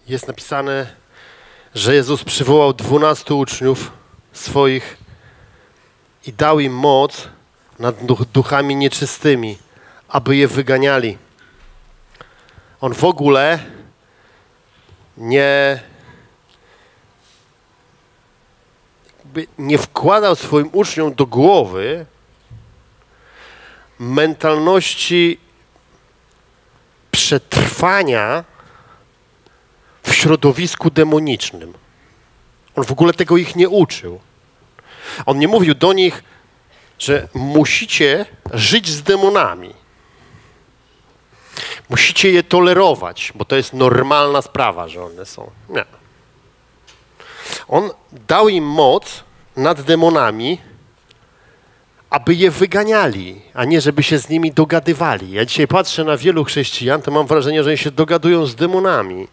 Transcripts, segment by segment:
jest napisane, że Jezus przywołał 12 uczniów swoich i dał im moc nad duchami nieczystymi, aby je wyganiali. On w ogóle nie wkładał swoim uczniom do głowy mentalności przetrwania w środowisku demonicznym. On w ogóle tego ich nie uczył. On nie mówił do nich, że musicie żyć z demonami. Musicie je tolerować, bo to jest normalna sprawa, że one są. Nie. On dał im moc nad demonami, aby je wyganiali, a nie żeby się z nimi dogadywali. Ja dzisiaj patrzę na wielu chrześcijan, to mam wrażenie, że oni się dogadują z demonami.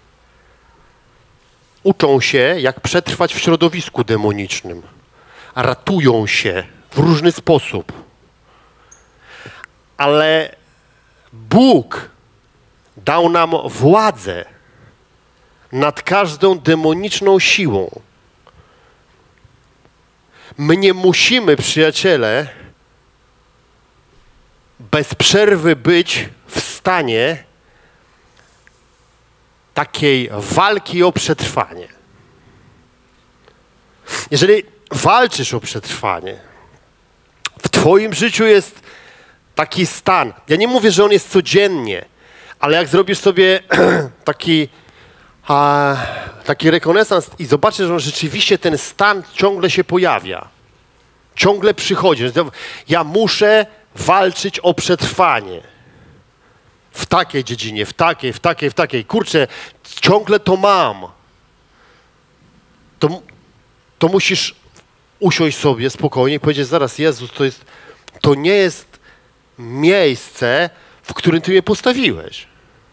Uczą się, jak przetrwać w środowisku demonicznym. Ratują się w różny sposób. Ale Bóg dał nam władzę nad każdą demoniczną siłą. My nie musimy, przyjaciele, bez przerwy być w stanie takiej walki o przetrwanie. Jeżeli walczysz o przetrwanie, w twoim życiu jest taki stan. Ja nie mówię, że on jest codziennie, ale jak zrobisz sobie taki rekonesans i zobaczysz, że on rzeczywiście ten stan ciągle się pojawia. Ciągle przychodzi. Ja muszę walczyć o przetrwanie. W takiej dziedzinie, w takiej. Kurczę, ciągle to mam. To musisz usiąść sobie spokojnie i powiedzieć, zaraz, Jezus, to nie jest miejsce, w którym Ty mnie postawiłeś.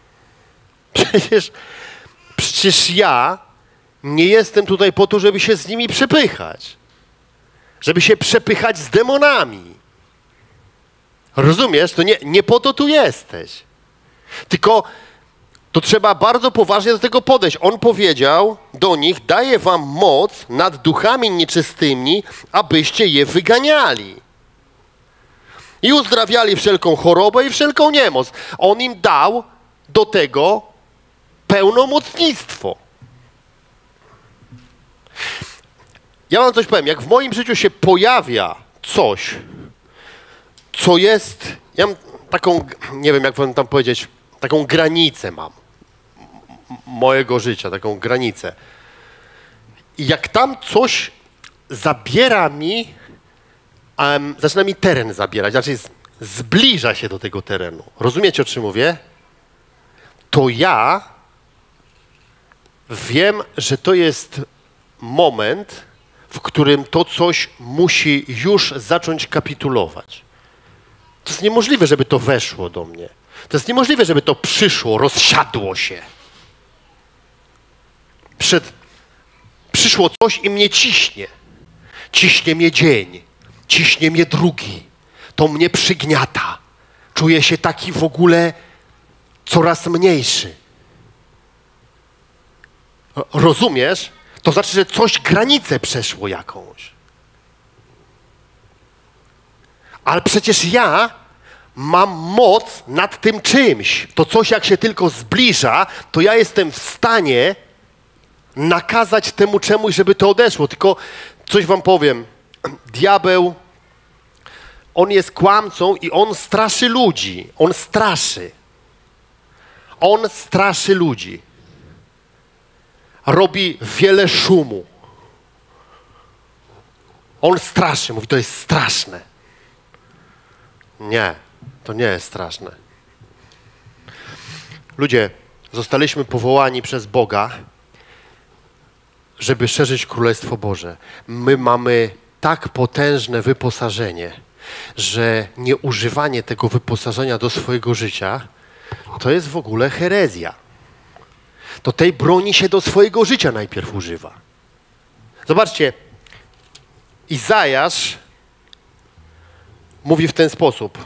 Przecież ja nie jestem tutaj po to, żeby się z nimi przepychać. Żeby się przepychać z demonami. Rozumiesz? To nie po to tu jesteś. Tylko to trzeba bardzo poważnie do tego podejść. On powiedział do nich, daję wam moc nad duchami nieczystymi, abyście je wyganiali. I uzdrawiali wszelką chorobę i wszelką niemoc. On im dał do tego pełnomocnictwo. Ja wam coś powiem, jak w moim życiu się pojawia coś, co jest, ja mam taką, nie wiem jak wam tam powiedzieć, taką granicę mam mojego życia, taką granicę. I jak tam coś zabiera mi, zaczyna mi teren zabierać, znaczy zbliża się do tego terenu. Rozumiecie, o czym mówię? To ja wiem, że to jest moment, w którym to coś musi już zacząć kapitulować. To jest niemożliwe, żeby to weszło do mnie. To jest niemożliwe, żeby to przyszło, rozsiadło się. Przyszło coś i mnie ciśnie. Ciśnie mnie dzień, ciśnie mnie drugi. To mnie przygniata. Czuję się taki w ogóle coraz mniejszy. Rozumiesz? To znaczy, że coś granicę przeszło jakąś. Ale przecież ja mam moc nad tym czymś. To coś jak się tylko zbliża, to ja jestem w stanie nakazać temu czemuś, żeby to odeszło. Tylko coś wam powiem. Diabeł, on jest kłamcą i on straszy ludzi. On straszy. On straszy ludzi. Robi wiele szumu. On straszy, mówi, to jest straszne. Nie, to nie jest straszne. Ludzie, zostaliśmy powołani przez Boga, żeby szerzyć Królestwo Boże. My mamy tak potężne wyposażenie, że nieużywanie tego wyposażenia do swojego życia to jest w ogóle herezja. To tej broni się do swojego życia najpierw używa. Zobaczcie, Izajasz mówi w ten sposób.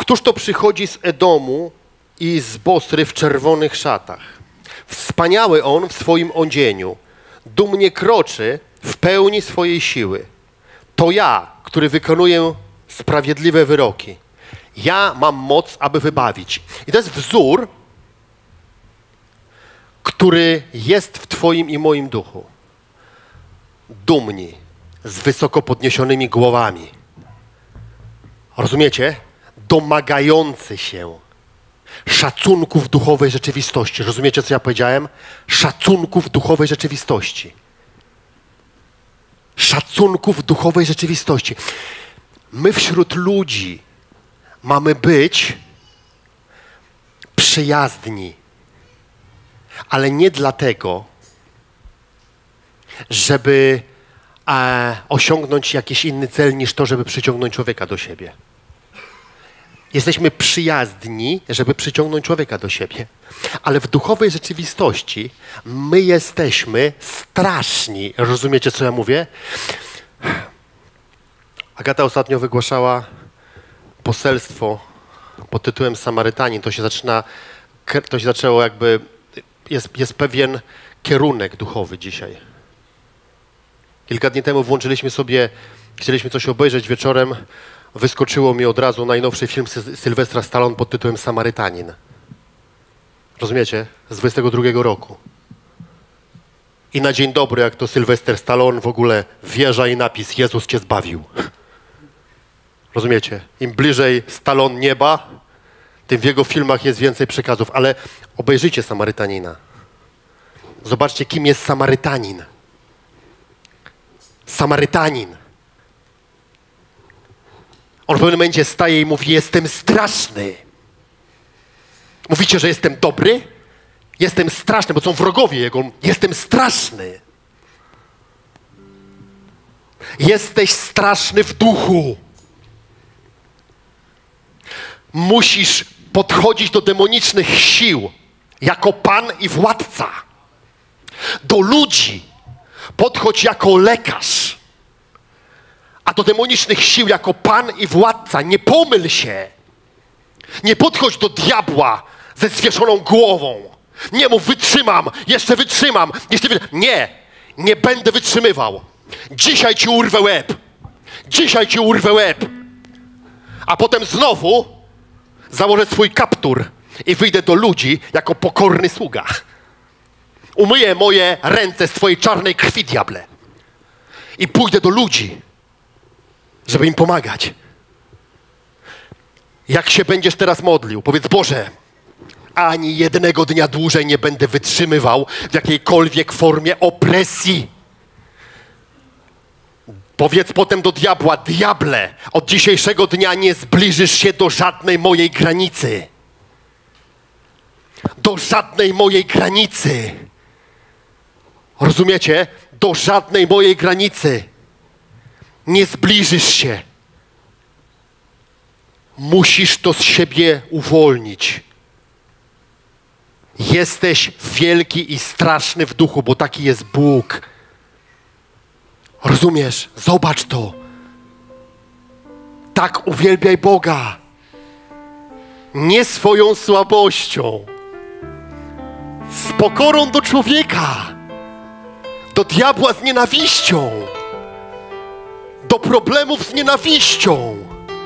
Któż to przychodzi z Edomu i z Bosry w czerwonych szatach? Wspaniały on w swoim odzieniu, dumnie kroczy w pełni swojej siły. To ja, który wykonuję sprawiedliwe wyroki. Ja mam moc, aby wybawić. I to jest wzór, który jest w twoim i moim duchu. Dumni, z wysoko podniesionymi głowami. Rozumiecie? Domagający się szacunku w duchowej rzeczywistości. Rozumiecie, co ja powiedziałem? Szacunku w duchowej rzeczywistości. Szacunku w duchowej rzeczywistości. My wśród ludzi mamy być przyjazni, ale nie dlatego, żeby osiągnąć jakiś inny cel niż to, żeby przyciągnąć człowieka do siebie. Jesteśmy przyjazni, żeby przyciągnąć człowieka do siebie. Ale w duchowej rzeczywistości my jesteśmy straszni. Rozumiecie, co ja mówię? Agata ostatnio wygłaszała poselstwo pod tytułem Samarytanin. To się zaczęło jakby... Jest pewien kierunek duchowy dzisiaj. Kilka dni temu włączyliśmy sobie, chcieliśmy coś obejrzeć wieczorem, wyskoczyło mi od razu najnowszy film Sylwestra Stallone pod tytułem Samarytanin. Rozumiecie? Z 22 roku. I na dzień dobry, jak to Sylwester Stallone, w ogóle wieża i napis Jezus cię zbawił. Rozumiecie? Im bliżej Stallone nieba, tym w jego filmach jest więcej przekazów. Ale obejrzyjcie Samarytanina. Zobaczcie, kim jest Samarytanin. Samarytanin. On w pewnym momencie staje i mówi, jestem straszny. Mówicie, że jestem dobry? Jestem straszny, bo są wrogowie jego. Jestem straszny. Jesteś straszny w duchu. Musisz podchodzić do demonicznych sił jako pan i władca. Do ludzi podchodź jako lekarz. A do demonicznych sił jako pan i władca. Nie pomyl się. Nie podchodź do diabła ze zwieszoną głową. Nie mów, wytrzymam, jeszcze wytrzymam. Nie, nie będę wytrzymywał. Dzisiaj ci urwę łeb. Dzisiaj ci urwę łeb. A potem znowu założę swój kaptur i wyjdę do ludzi jako pokorny sługa. Umyję moje ręce z twojej czarnej krwi, diable. I pójdę do ludzi, żeby im pomagać. Jak się będziesz teraz modlił, powiedz, Boże, ani jednego dnia dłużej nie będę wytrzymywał w jakiejkolwiek formie opresji. Powiedz potem do diabła, diable, od dzisiejszego dnia nie zbliżysz się do żadnej mojej granicy. Do żadnej mojej granicy. Rozumiecie? Do żadnej mojej granicy. Nie zbliżysz się. Musisz to z siebie uwolnić. Jesteś wielki i straszny w duchu, bo taki jest Bóg. Rozumiesz? Zobacz to. Tak uwielbiaj Boga. Nie swoją słabością. Z pokorą do człowieka. Do diabła z nienawiścią. Do problemów z nienawiścią.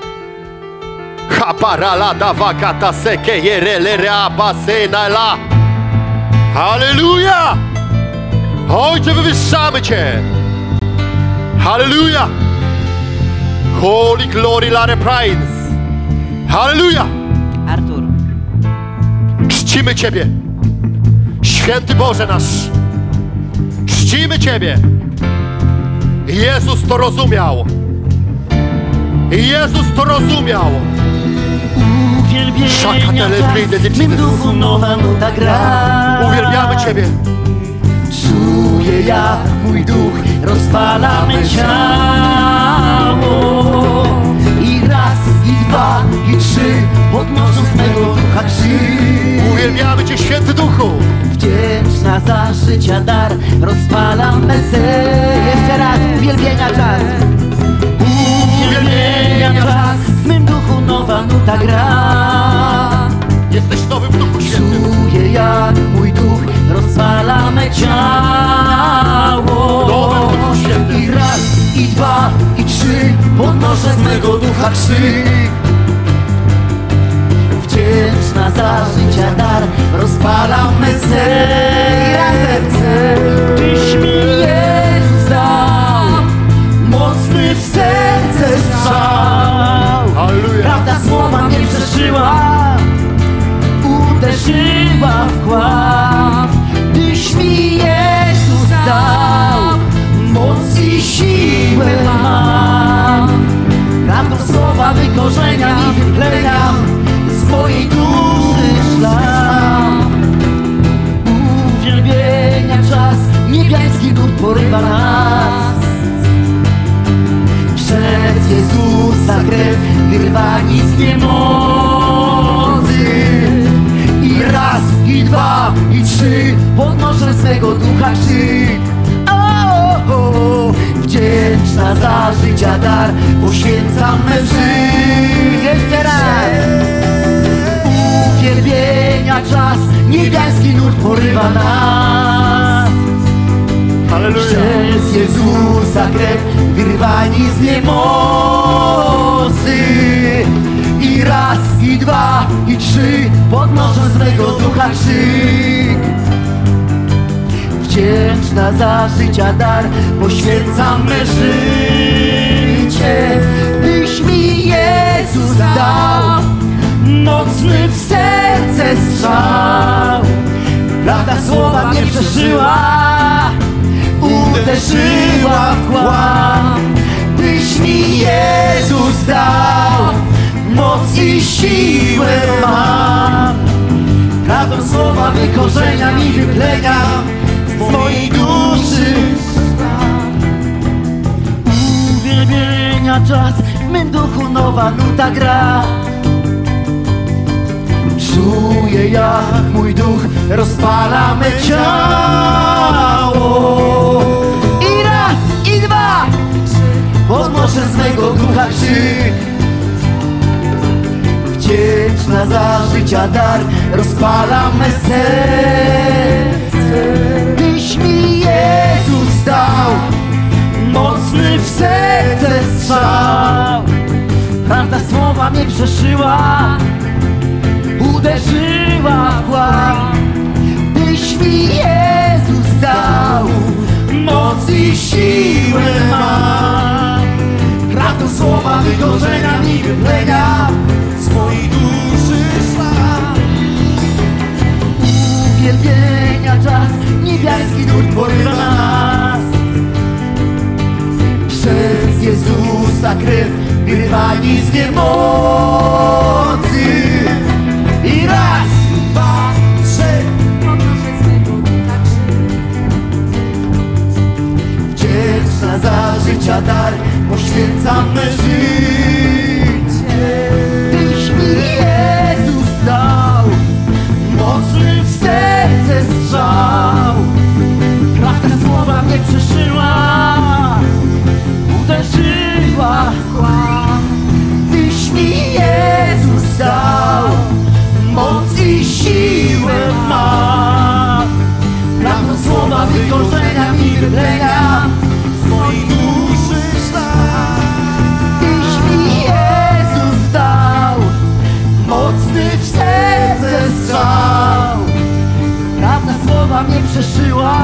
Halleluja! Ojcze, wywyższamy Cię. Halleluja! Holy glory, Lare Praise. Halleluja! Artur. Czcimy Ciebie. Święty Boże nasz. Czcimy Ciebie. Jezus to rozumiał. Jezus to rozumiał. Uwielbienia w mym duchu nowa nuta gra. Uwielbiamy Ciebie. Czuję jak mój duch rozpala me ciało. I raz, i dwa, i trzy, podnosząc mego ducha krzyk. Uwielbiamy Cię, Święty Duchu. Wdzięczna za życia dar rozpalam me serce. Jeszcze raz, uwielbienia czas. Uwielbienia czas w mym duchu nowa nowa nuta gra. Jesteś nowy w Duchu Świętym. Czuję, jak mój duch rozpala me ciało. Nowy w Duchu Świętym. I raz, i dwa, i trzy, podnoszę z mego ducha krzyk. Wdzięczna za życia dar, rozpalam me serce. Tyś mi Jezus dał mocny w serce strzał. Halleluja. Prawda słowa mnie przeszyła, uderzyła w kłam. Tyś mi Jezus dał moc i siłę mam. Prawdą słowa wykorzeniam i wypleniam z mojej duszy szlam. Uwielbienia czas, niebiański nurt porywa nas. Przez Jezusa krew wyrwani z niemocy. I raz, i dwa, i trzy, podnoszę swego ducha krzyk. Wdzięczna za życia dar, poświęcam me życie. Jeszcze raz. Uwielbienia czas, niebiański nurt porywa nas. Halleluja. Przez Jezusa krew wyrwani z niemocy. I raz, i dwa, i trzy, podnoszę swego ducha krzyk. Wdzięczna za życia dar, poświęcam me życie. Tyś mi Jezus dał mocny w serce strzał. Prawda słowa mnie przeszyła, uderzyła w kłam. Tyś mi Jezus dał moc i siłę mam. Prawdą słowa wykorzeniam i wypleniam z mojej duszy. Uwielbienia czas, w mym duchu nowa nuta gra. Czuję, jak mój duch rozpala me ciało. I raz, i dwa, podnoszę z mego ducha krzyk. Wdzięczna za życia dar, rozpala me serce. Tyś mi Jezus dał mocny w serce strzał. Prawda słowa mnie przeszyła, uderzyła w kłam. Tyś mi Jezus dał moc i siłę mam. Prawdą słowa wykorzeniam i wypleniam z mojej duszy szlam. Uwielbienia czas, niebiański nurt porywa nas. Przez Jezusa krew wyrwani z niemocy. I raz, dwa, trzy, podnoszę swego ducha krzyk. Wdzięczna za życia dar, poświęcam me życie. Tyś mi Jezus dał mocny w serce strzał. Prawda słowa mnie przeszyła, uderzyła w kłam. Tyś mi Jezus dał moc i siłę mam. Prawdą słowa wykorzeniam i wypleniam z mojej duszy szlam. Tyś mi Jezus dał mocny w serce strzał. Prawda słowa mnie przeszyła,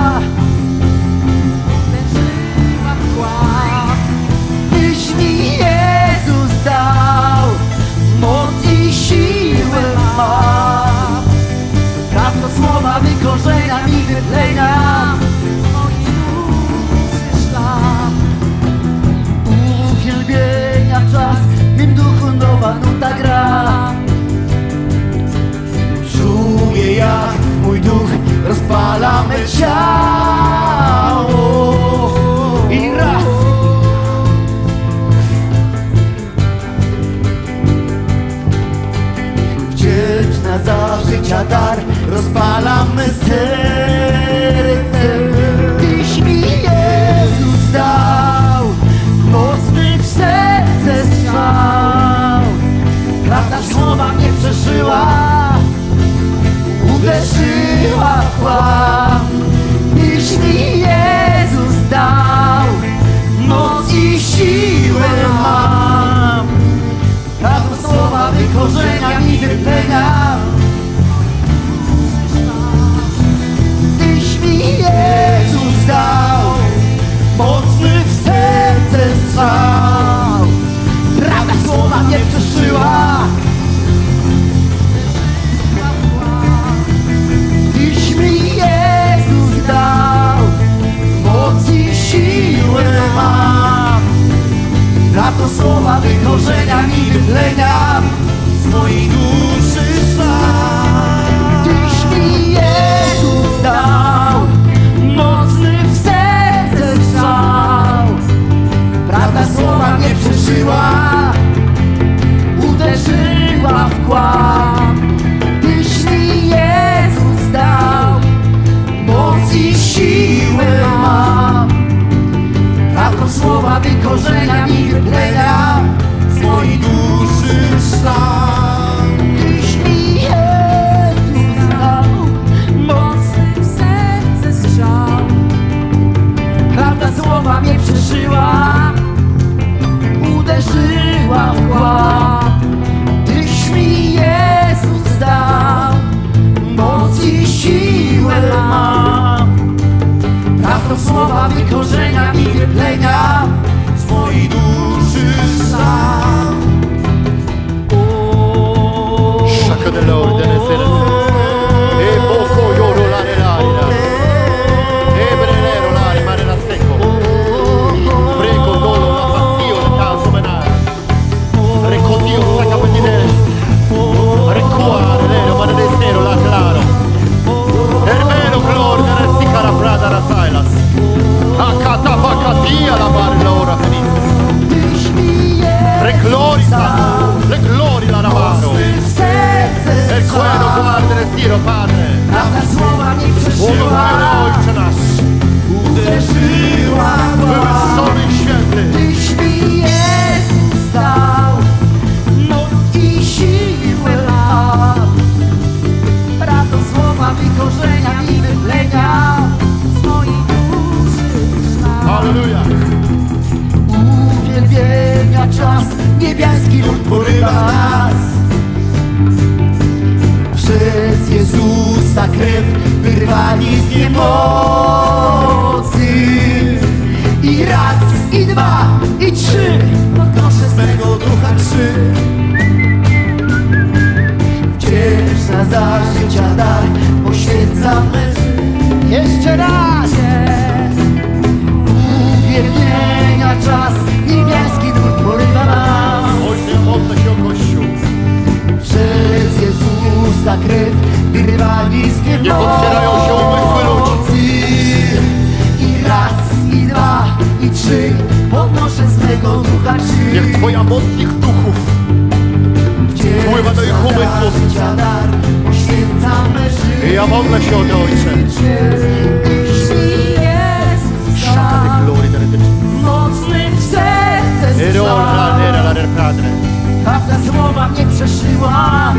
uderzyła w kłam. Tyś mi Jezus dał moc i siłę mam. Prawda słowa wykorzeniam i wypleniam z mojej duszy szlam. Uwielbienia czas, w mym duchu nowa nuta gra. Czuję, jak mój duch rozpala me ciało. I raz, wdzięczna za życia dar, rozpalam me serce. Tyś mi Jezus dał mocny w serce strzał. Prawda słowa mnie przeszyła, uderzyła w kłam. Tyś mi Jezus dał, moc i siłę mam. Prawo słowa wykorzenia mi wyplenia. Tyś mi Jezus dał, mocny w serce strzał. Prawda słowa mnie przeszyła, Tyś mi Jezus dał, moc i siłę mam. Prawda słowa wykorzenia mi wyplenia z mojej duszy stan. Tyś mi Jezus dał, mocny w serce strzał. Prawda słowa mnie przeszyła, uderzyła w kłam. Tyś mi Jezus dał, moc i siłę mam. Prawdą słowa wykorzenia mi wyplenia z mojej duszy szlam. Tyś mi Jezus dał, mocny w serce strzał. Prawda słowa mnie przeszyła, uderzyła w kłam. Tyś mi Jezus dał, moc i siłę mam. Prawdą słowa wykorzenia mi wyplenia z mojej duszy sam. Shaka de Lord, de Nesera. E poco yoro la neraria. E brelero la mare la secco. Prego dolo la passio il caso menare. Recodio saca pedinere. Recuare nero mare de nero la claro. Hermeno glor de resica la prada la silas. Acata vacatia la mare l'ora feliz. Le glori la navaro. El cuero guarda el cielo, Padre. Prawda słowa mnie przeszyła, Ojcze nasz, uderzyła w kłam. wywyższony i święty. Tyś mi Jezus dał, moc i siłę mam. Prawdą słowa wykorzenia mi wyplenia z mojej duszy szlam. Halleluja. Uwielbienia czas, niebiański lud porywa nas. Przez Jezusa krew wyrwani z niemocy. I raz, i dwa, i trzy, podnoszę z mego ducha krzyk. Wdzięczna za życia dar, poświęcam me życie. Jeszcze raz! Uwielbienia czas, niebiański lud porywa nas. Ojcze, modlę się o Kościół. Przez Jezusa krew wyrwani z niemocy. Niech otwierają się umysły ludzi. I raz, i dwa, i trzy, podnoszę z mego ducha krzyk. Niech Twoja moc ich duchów wpływa do ich umysłów. Poświęcam me życie. I ja modlę się o to, Ojcze. Shaka de glory de Nesera. Mocny w serce Ero la strzał. nera la del Padre. Prawda słowa mnie przeszyła,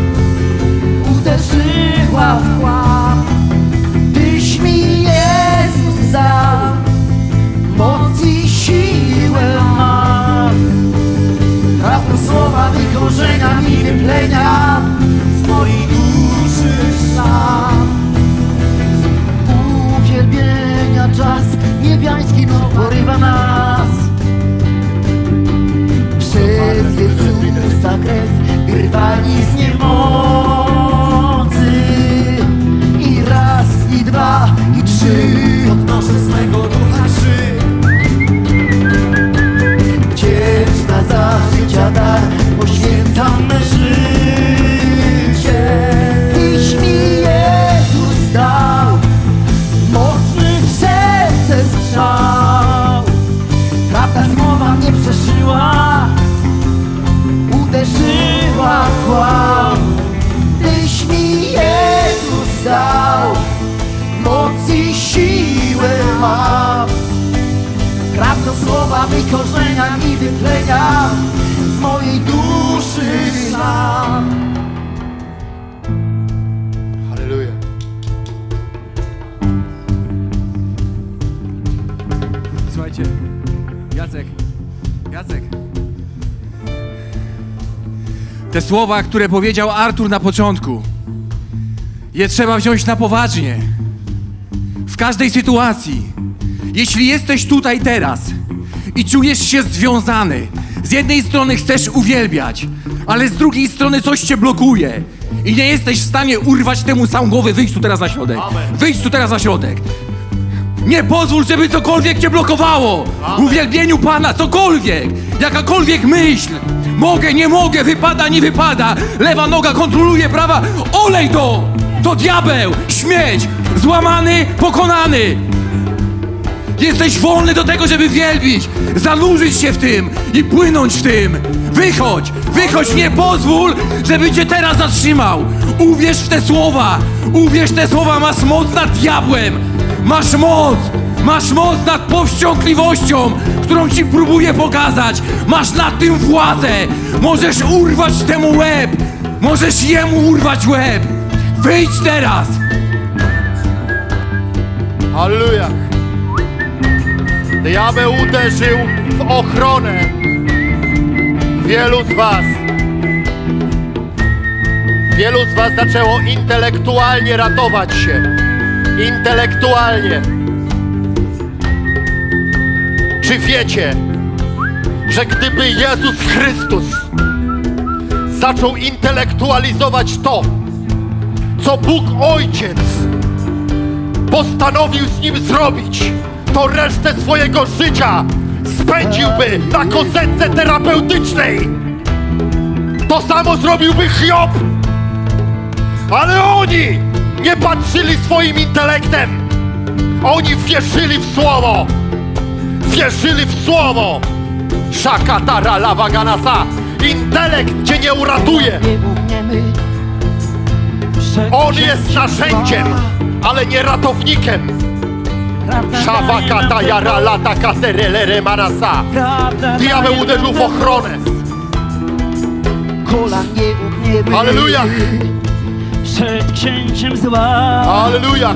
uderzyła w kłam. Tyś mi Jezus dał, moc i siłę mam. Prawda słowa wykorzenia mi wyplenia z mojej duszy szlam. Uwielbienia czas, niebiański lud porywa nas. Przez Jezusa krew wyrwani z niemocy. I raz, i dwa, i trzy, podnoszę z mego ducha krzyk. Wdzięczna za życia dar, poświęcam me życie. Tyś mi Jezus dał, mocny w serce strzał. Prawda słowa mnie przeszyła, uderzyła w kłam. Tyś mi Jezus dał, moc i siłę mam. Prawdą słowa wykorzenia mi wyplenia z mojej duszy szlam. Halleluja. Słuchajcie, Jacek. Te słowa, które powiedział Artur na początku, je trzeba wziąć na poważnie. W każdej sytuacji. Jeśli jesteś tutaj teraz i czujesz się związany, z jednej strony chcesz uwielbiać, ale z drugiej strony coś cię blokuje i nie jesteś w stanie urwać temu sam głowy, wyjdź tu teraz na środek. Wyjdź tu teraz na środek. Nie pozwól, żeby cokolwiek cię blokowało. Uwielbieniu Pana, cokolwiek, jakakolwiek myśl. Mogę, nie mogę, wypada, nie wypada. Lewa noga kontroluje prawa. Olej to! To diabeł, śmieć, złamany, pokonany. Jesteś wolny do tego, żeby wielbić, zanurzyć się w tym i płynąć w tym. Wychodź, nie pozwól, żeby cię teraz zatrzymał. Uwierz w te słowa, masz moc nad diabłem. Masz moc nad powściągliwością, którą ci próbuję pokazać. Masz nad tym władzę. Możesz urwać temu łeb. Możesz jemu urwać łeb. Wyjdź teraz. Halleluja. Diabeł uderzył w ochronę wielu z was zaczęło intelektualnie ratować się. Intelektualnie. Czy wiecie, że gdyby Jezus Chrystus zaczął intelektualizować to, co Bóg Ojciec postanowił z nim zrobić, to resztę swojego życia spędziłby na kozetce terapeutycznej. To samo zrobiłby Hiob. Ale oni nie patrzyli swoim intelektem. Oni wierzyli w Słowo. Wierzyli w Słowo. Shakatara lawaganasa. Intelekt cię nie uratuje. On jest narzędziem, ale nie ratownikiem. Szawakata jara lata katerelere marasa. Diabeł uderzył w ochronę. Halleluja. Przed księciem zła. Halleluja.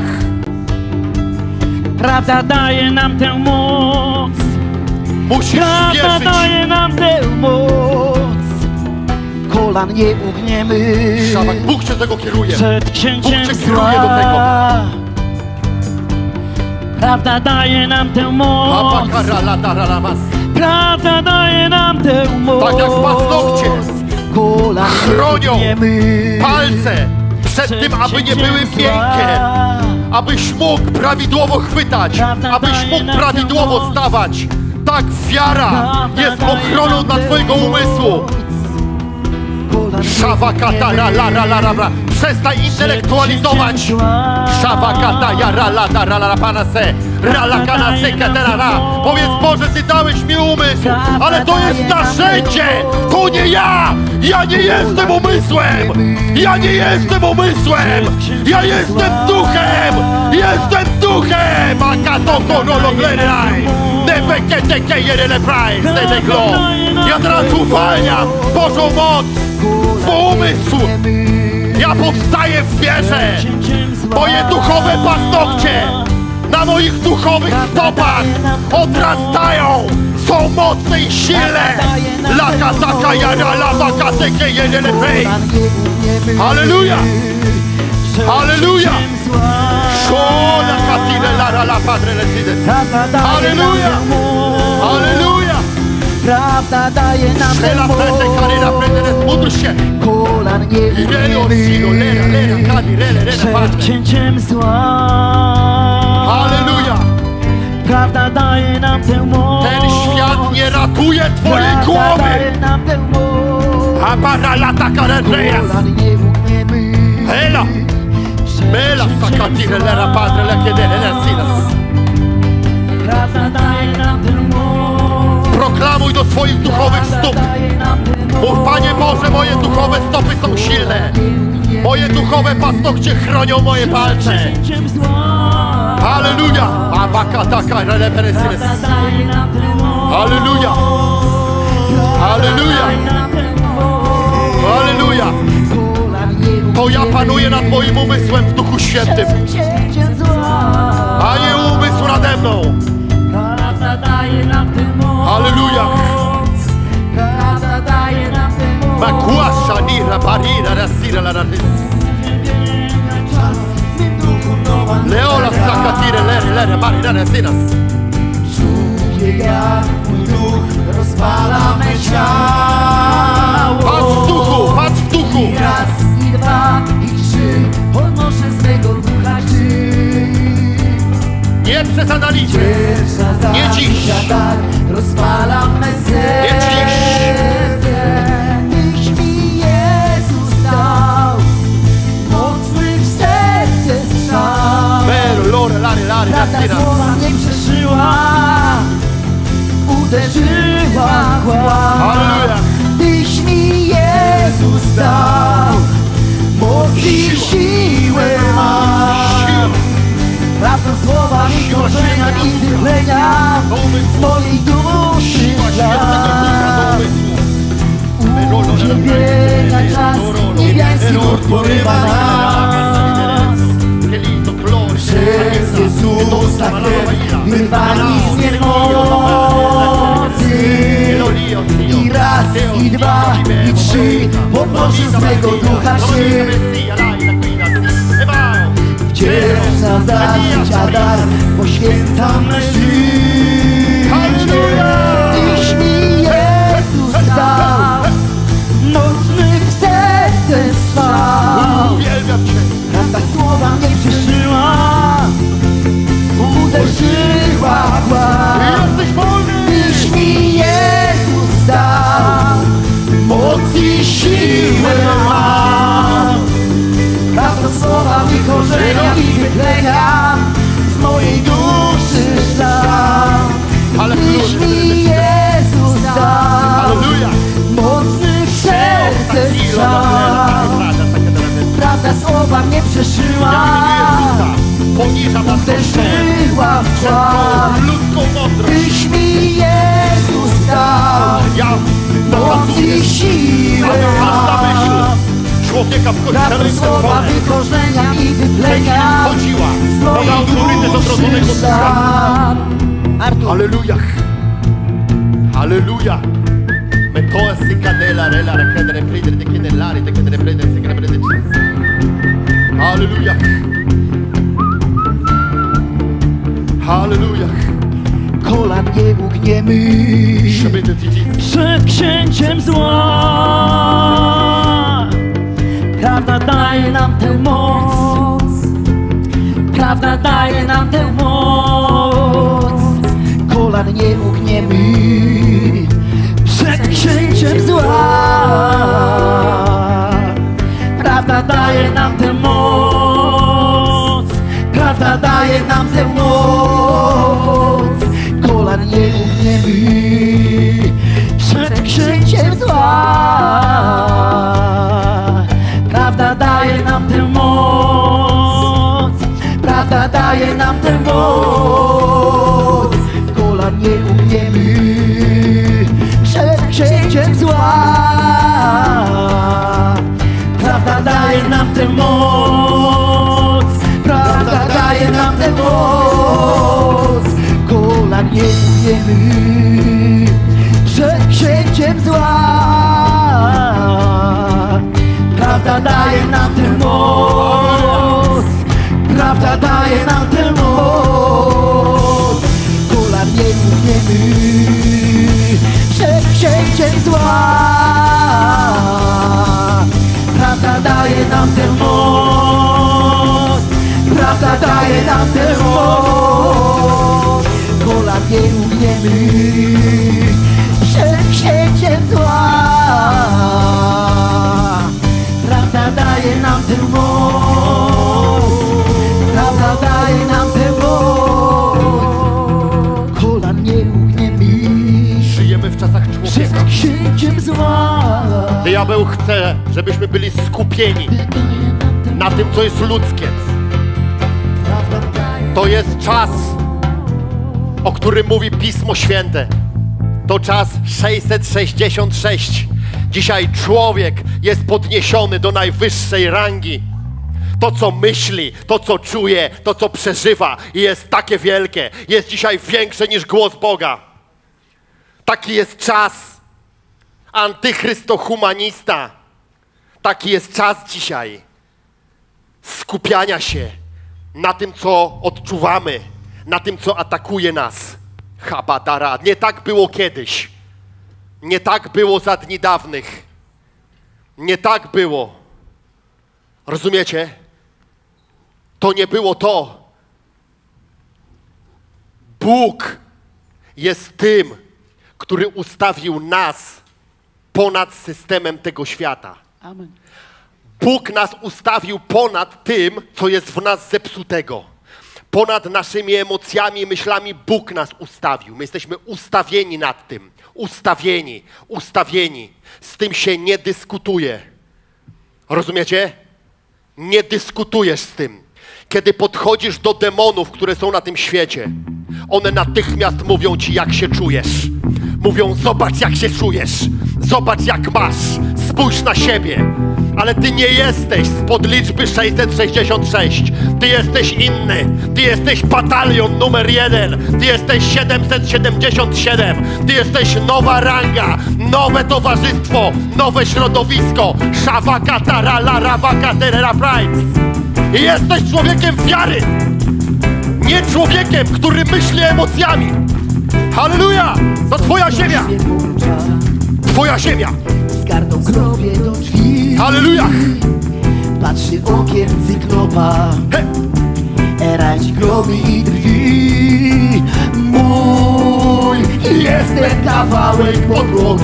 Prawda daje nam tę moc. Musisz Prawda wierzyć. daje nam tę moc. Kolan nie ugniemy. Szawak, Bóg cię do tego kieruje. Przed księciem Bóg cię kieruje do tego. zła. Prawda daje nam tę moc. Prawda daje nam tę moc. Tak jak paznokcie chronią palce przed tym, aby nie były miękkie, abyś mógł prawidłowo chwytać, abyś mógł prawidłowo stawać. Tak wiara jest ochroną dla twojego umysłu. Szawakata la. Przestań intelektualizować. Szawakata la panase. Ralakanase katerara. Powiedz, Boże, Ty dałeś mi umysł, ale to jest narzędzie. To nie ja. Ja nie jestem umysłem. Ja nie jestem umysłem. Ja jestem duchem. Jestem duchem. Akatoko rologleraj. Nebeketeke jerelepraj. Zedeglo. Ja teraz uwalniam Bożą moc w umysł. Ja powstaję w wierze. Moje duchowe paznokcie na moich duchowych stopach odrastają. Są mocne i silne. Lakataka jara lawakateke jerelepej. Halleluja. Halleluja. Szola katile lara la padre lecides. Halleluja. Halleluja. Prawda daje nam tę moc. Módl się. Kolan nie ugniemy. Przed księciem zła. Halleluja. Prawda daje nam tę moc. Ten świat nie ratuje twojej Prawda głowy. daje nam tę moc. Abara lata karerejas. Kolan nie ugniemy. Ela. Mela sakatire lera padre lekiedele silas. Prawda daje nam tę moc. Proklamuj do swoich duchowych stóp. Mów, Panie Boże, moje duchowe stopy są silne. Moje duchowe paznokcie chronią moje palce. Księciem zła. Halleluja. Abakataka releperesiles. Prawda daje nam tę moc. Halleluja. Halleluja! Halleluja! To ja panuję nad moim umysłem w Duchu Świętym. A nie umysł nade mną. Halleluja! Makłasza, nira, barira, rasira, la radys. Leola, sakatire, lere, marina, resinas. Czuję, jak mój duch rozpala me ciało. Patrz w duchu, patrz w duchu. I raz, i dwa, i trzy, podnoszę swego ducha Nie przez analizę. Nie dziś. Rozpala me serce. Nie dziś. Tyś mi Jezus dał mocny w serce strzał. Vero, lore, lare, lare, Prawda rasinas. słowa mnie przeszyła, uderzyła kłam. Halleluja. Tyś mi Jezus dał moc i siłę mam. Prawdą słowa mi korzenia i wyplenia z mojej duszy szlak. Uwielbienia czas, niebiański nurt porywa nas. Przez Jezusa krew wyrwani z niemocy. I raz, i dwa, i trzy, podnoszę z mego ducha się. Wdzięczna za życia dar, poświęcam me życie. Tyś mi Jezus dał mocny w serce strzał. Uwielbiam Cię. Prawda słowa mnie przeszyła, uderzyła kłam. Jesteś wolny. Tyś mi Jezus dał moc i siłę mam. Prawda słowa mi korzenia i wyplenia z mojej duszy szlak. Tyś mi Jezus dał Halleluja. mocny w serce strzał. Prawda słowa mnie przeszyła, Poniżam nas uderzyła w kłam. ludzką mądrość. Tyś mi Jezus dał Ja moc i nakazuję. siłę Każda myśl mam. człowieka w Prawdą kościele słowa wykorzenia i wyplenia chodziła. z Moja mojej autorytet duszy odrodzonego ducha. szlak. Artur, Halleluja. Halleluja. Me toa sikadela rela rakadere preder de kinelari de kadere preder sikadere preder. Halleluja. Halleluja. kolan nie ugniemy Szybity titi. Przed księciem zła. Prawda daje nam tę moc. Prawda daje nam tę moc. kolan nie ugniemy Przed księciem zła. Prawda daje nam tę moc. Prawda daje nam tę moc, kolan nie ugniemy przed księciem zła. Prawda daje nam tę moc. Prawda daje nam tę moc, kolan nie ugniemy przed księciem zła. Prawda daje nam tę moc. Prawda daje nam tę moc, kolan nie ugniemy przed księciem zła. Prawda daje nam tę moc, prawda daje nam tę moc, kolan nie ugniemy przed księciem zła. Prawda daje nam tę moc, prawda daje nam tę moc, kolan nie ugniemy przed księciem zła. Prawda daje nam tę moc, prawda daje nam tę moc, kolan nie ugniemy Żyjemy w czasach przed człowieka. księciem zła. Diabeł chce, żebyśmy byli skupieni na tym, co jest ludzkie. To jest czas, o którym mówi Pismo Święte. To czas 666. Dzisiaj człowiek jest podniesiony do najwyższej rangi. To, co myśli, to, co czuje, to, co przeżywa, jest takie wielkie. Jest dzisiaj większe niż głos Boga. Taki jest czas antychrystohumanista. Taki jest czas dzisiaj skupiania się na tym, co odczuwamy, na tym, co atakuje nas. Habadara. Nie tak było kiedyś. Nie tak było za dni dawnych. Nie tak było. Rozumiecie? To nie było to. Bóg jest tym, który ustawił nas ponad systemem tego świata. Amen. Bóg nas ustawił ponad tym, co jest w nas zepsutego. Ponad naszymi emocjami, myślami Bóg nas ustawił. My jesteśmy ustawieni nad tym. Ustawieni. Z tym się nie dyskutuje. Rozumiecie? Nie dyskutujesz z tym. Kiedy podchodzisz do demonów, które są na tym świecie, one natychmiast mówią ci, jak się czujesz. Mówią, zobacz, jak się czujesz. Zobacz, jak masz. Spójrz na siebie. Ale ty nie jesteś spod liczby 666. Ty jesteś inny. Ty jesteś batalion numer 1. Ty jesteś 777. Ty jesteś nowa ranga, nowe towarzystwo, nowe środowisko. Szawakatara, larawakaterera pride. I jesteś człowiekiem wiary. Nie człowiekiem, który myśli emocjami. Halleluja! To twoja ziemia. Twoja ziemia. Zgarnął grobie do drzwi. Halleluja! Patrzy okiem cyklopa. Erać groby i drwi. Mój jest ten kawałek podłogi.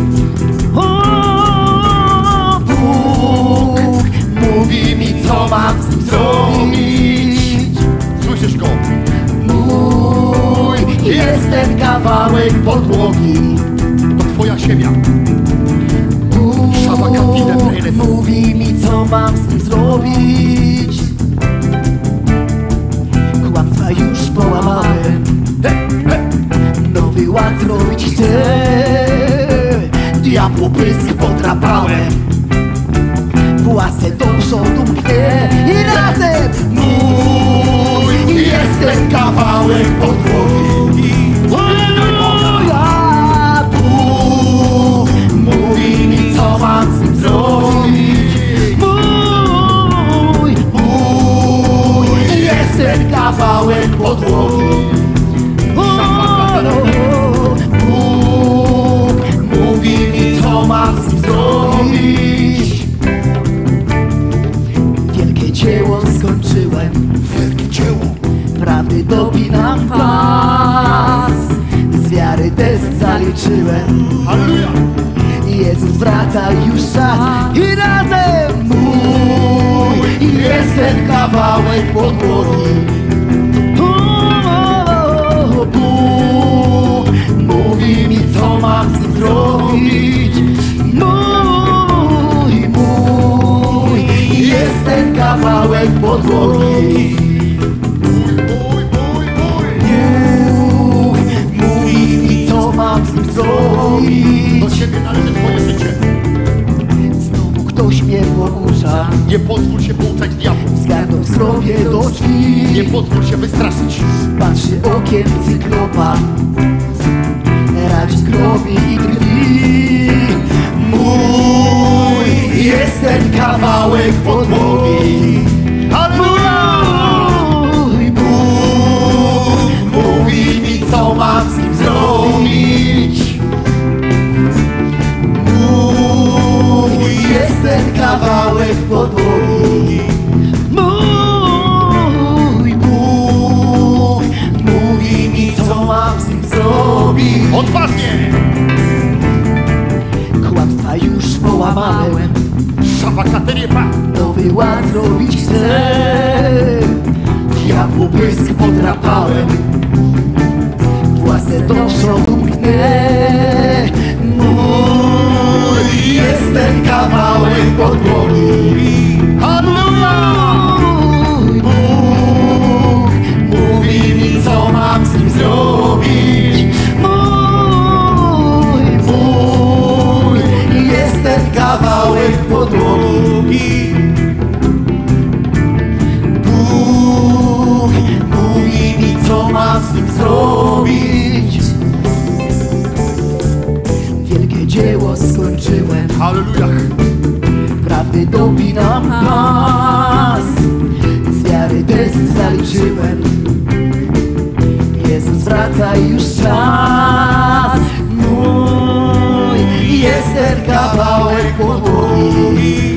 Bóg mówi mi, co mam z tym zrobić. Słyszysz go? Mój jest ten kawałek podłogi. To twoja ziemia. Bóg mówi mi, co mam z tym zrobić. Kłamstwa już połamałem. Nowy ład robić chcę. Diabłu pysk podrapałem. Własę do przodu mknę i razem mój jest ten kawałek podłogi. A Bóg mówi mi, co mam z tym zrobić. Mój jest ten kawałek podłogi. Bóg mówi mi, co mam z tym zrobić. Wielkie dzieło skończyłem. Wielkie dzieło. Prawdy dopinam pas. Z wiary test zaliczyłem. Halleluja! Jezus wraca już czas. I razem mój jest ten kawałek podłogi. Bóg mówi mi, co mam z tym zrobić. Mój jest ten kawałek podłogi. Bóg mówi mi, co mam z tym zrobić. Do ciebie należy twoje życie. Znowu ktoś mnie poucza. Nie pozwól się pouczać diabłu. Zgarnął skrobię do drzwi. Nie pozwól się wystraszyć. Patrzy okiem cyklopa. Radzi grobie i krwi. Mój jest ten kawałek podłogi. Halleluja! Mój Bóg mówi mi, co mam z nim zrobić. Mój jest ten kawałek podłogi. Mój Bóg mówi mi, co mam z nim zrobić. Odważnie! Kłamstwa już połamałem. Szawakateria. Nowy ład robić chcę. Diabłu pysk podrapałem. Własę do przodu mknę. Mój jest ten kawałek podłogi. Halleluja! Bóg mówi mi, co mam z nim zrobić. podłogi. Bóg mówi mi, co mam z nim zrobić. Wielkie dzieło skończyłem, Halleluja. prawdy dopinam pas. Z wiary test zaliczyłem. Jezus wraca już czas. Mój jest ten kawałek podłogi.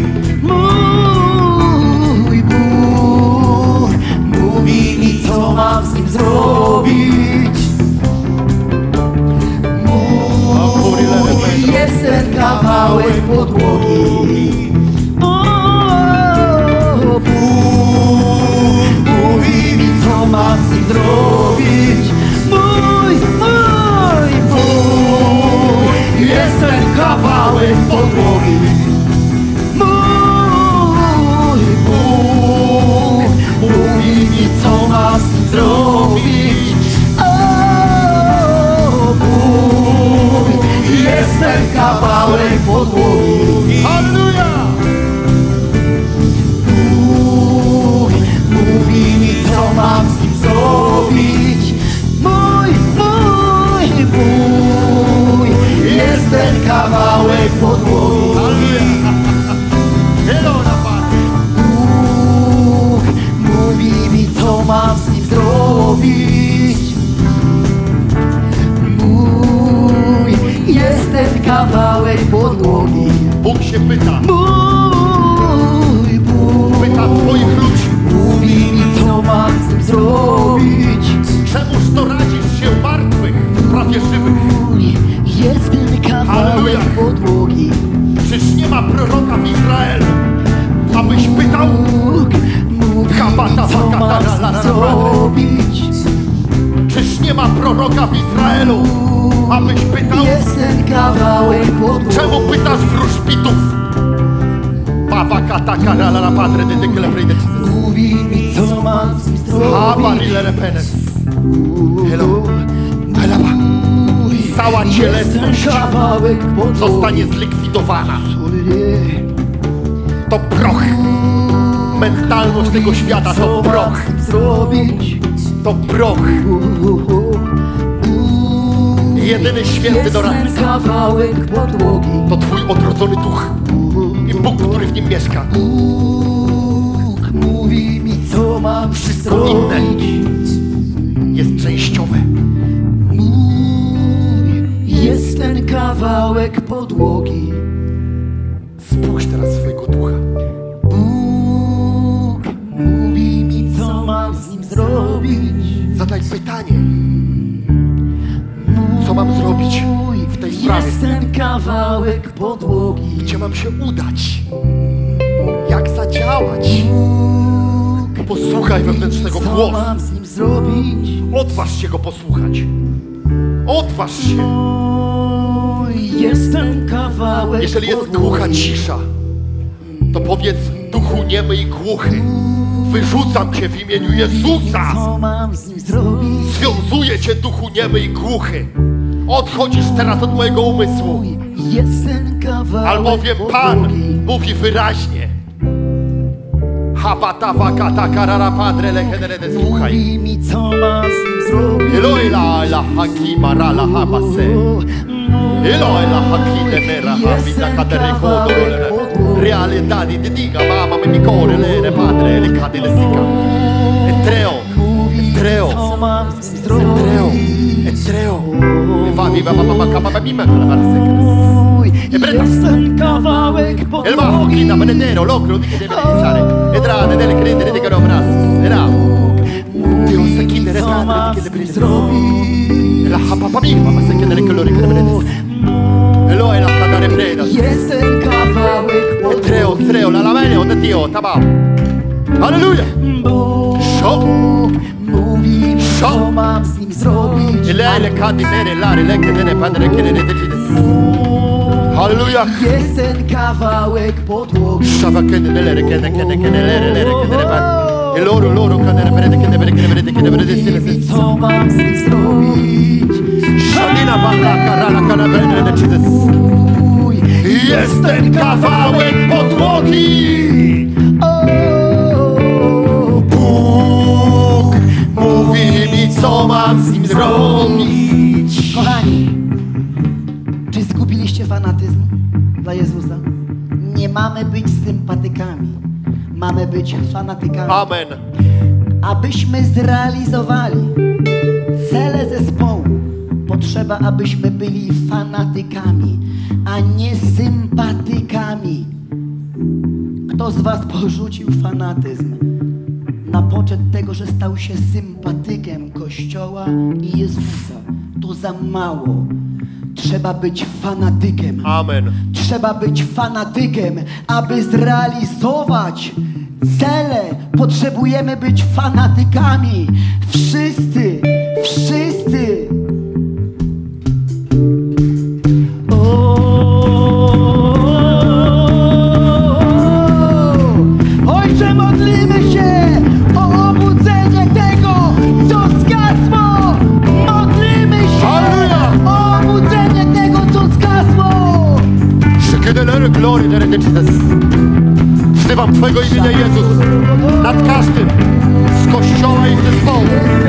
Mój Bóg mówi mi, co mam z nim zrobić. Mój jest ten kawałek podłogi. Bóg mówi mi, co mam z nim zrobić. Mój Bóg jest ten kawałek podłogi. Mój Bóg mówi mi, co mam z nim zrobić. Bóg jest ten kawałek podłogi. Halleluja. Bóg mówi mi, co mam z nim zrobić. Mój Bóg jest ten kawałek podłogi. Bóg mówi mi, co mam z nim zrobić. Mój jest ten kawałek podłogi. Bóg się pyta. Mój Bóg Pyta twoich ludzi. mówi mi, co mam z tym zrobić. Czemuż to radzisz się martwych, prawie żywych? Jest ten kawałek Halleluja. podłogi. Czyż nie ma proroka w Izraelu, abyś pytał? Bóg mówi mi, co mam z tym zrobić. Czyż nie ma proroka w Izraelu, abyś pytał? Jest ten kawałek podłogi. Czemu pytasz wróżbitów? Baba kata karala la padre de dekele prejde. Mówi mi, co mam z tym Haba zrobić. rile repenes. Hello. Helaba. Cała Jest cielesność ten kawałek podłogi. zostanie zlikwidowana. To proch. Mentalność tego świata to Co mam proch. z tym zrobić? To proch. Jedyny święty Jest doradca ten kawałek podłogi. to twój odrodzony duch i Bóg, który w nim mieszka. Bóg mówi mi, co mam Wszystko inne zrobić. jest częściowe. Jest ten kawałek podłogi. Spójrz teraz swojego ducha. Bóg mówi mi, co mam z nim zrobić. Zadaj pytanie, co mam zrobić w tej sprawie? Jest ten kawałek podłogi. Gdzie mam się udać? Jak zadziałać? Bóg Posłuchaj wewnętrznego co głosu. mam z nim zrobić? Odważ się go posłuchać. Odważ się. Jest ten kawałek Jeżeli jest podłogi. głucha cisza, to powiedz duchu niemy i głuchy. Wyrzucam cię w imieniu Jezusa. Co mam z nim zrobić? Związuję cię duchu niemy i głuchy. Odchodzisz teraz od mojego umysłu. Jest ten kawałek Albowiem Pan podłogi. mówi wyraźnie. Habatawa kata karara padre lehenere. Słuchaj. Mówi mi, co mam z nim zrobić. Eloila la hakima rala habase. Eloila hakide mera habita kadere kodore. Realidadi di diga mama me mi core lere padre le cadile sica. Entreo. Entreo. Co mam z nim Entreo. zrobić? Entreo. Va viva mama kama mima kala barsekres. Jest ten kawałek El bajo podłogi. quina benedero locro di che deve realizzare. Edrane delle credere di caro bras. Era. Dio se chi deve Co edrane mam di z che nim deve zrobić? La hapa mima ma se che delle colori che deve. Elo è la cadare preda. Jest ten kawałek podłogi. Treo, la lavene od Dio, tabam. Alleluja. Bóg mówi mi, co mam z nim zrobić. E lei le cadi bene, l'are, lei che deve padre che deve decidere. Alleluja. Jest ten kawałek podłogi. Shava che delle re che deve E loro che deve prendere che deve decidere. Co mam z nim zrobić? Shalina baka karala kana bene decide. Jest ten kawałek podłogi. Bóg mówi mi, co mam z nim zrobić. Kochani, czy zgubiliście fanatyzm dla Jezusa? Nie mamy być sympatykami, mamy być fanatykami. Amen. Abyśmy zrealizowali cele zespołu, potrzeba, abyśmy byli fanatykami, a nie sympatykami. Kto z was porzucił fanatyzm na poczet tego, że stał się sympatykiem Kościoła i Jezusa? To za mało. Trzeba być fanatykiem. Amen. Trzeba być fanatykiem, aby zrealizować cele. Potrzebujemy być fanatykami. Wszyscy, wszyscy. Ojcze, modlimy się o obudzenie tego, co zgasło. Modlimy się o obudzenie tego, co zgasło. Glory, Jesus. Wzywam Twojego imienia, Jezus, nad każdym z Kościoła i zespołu.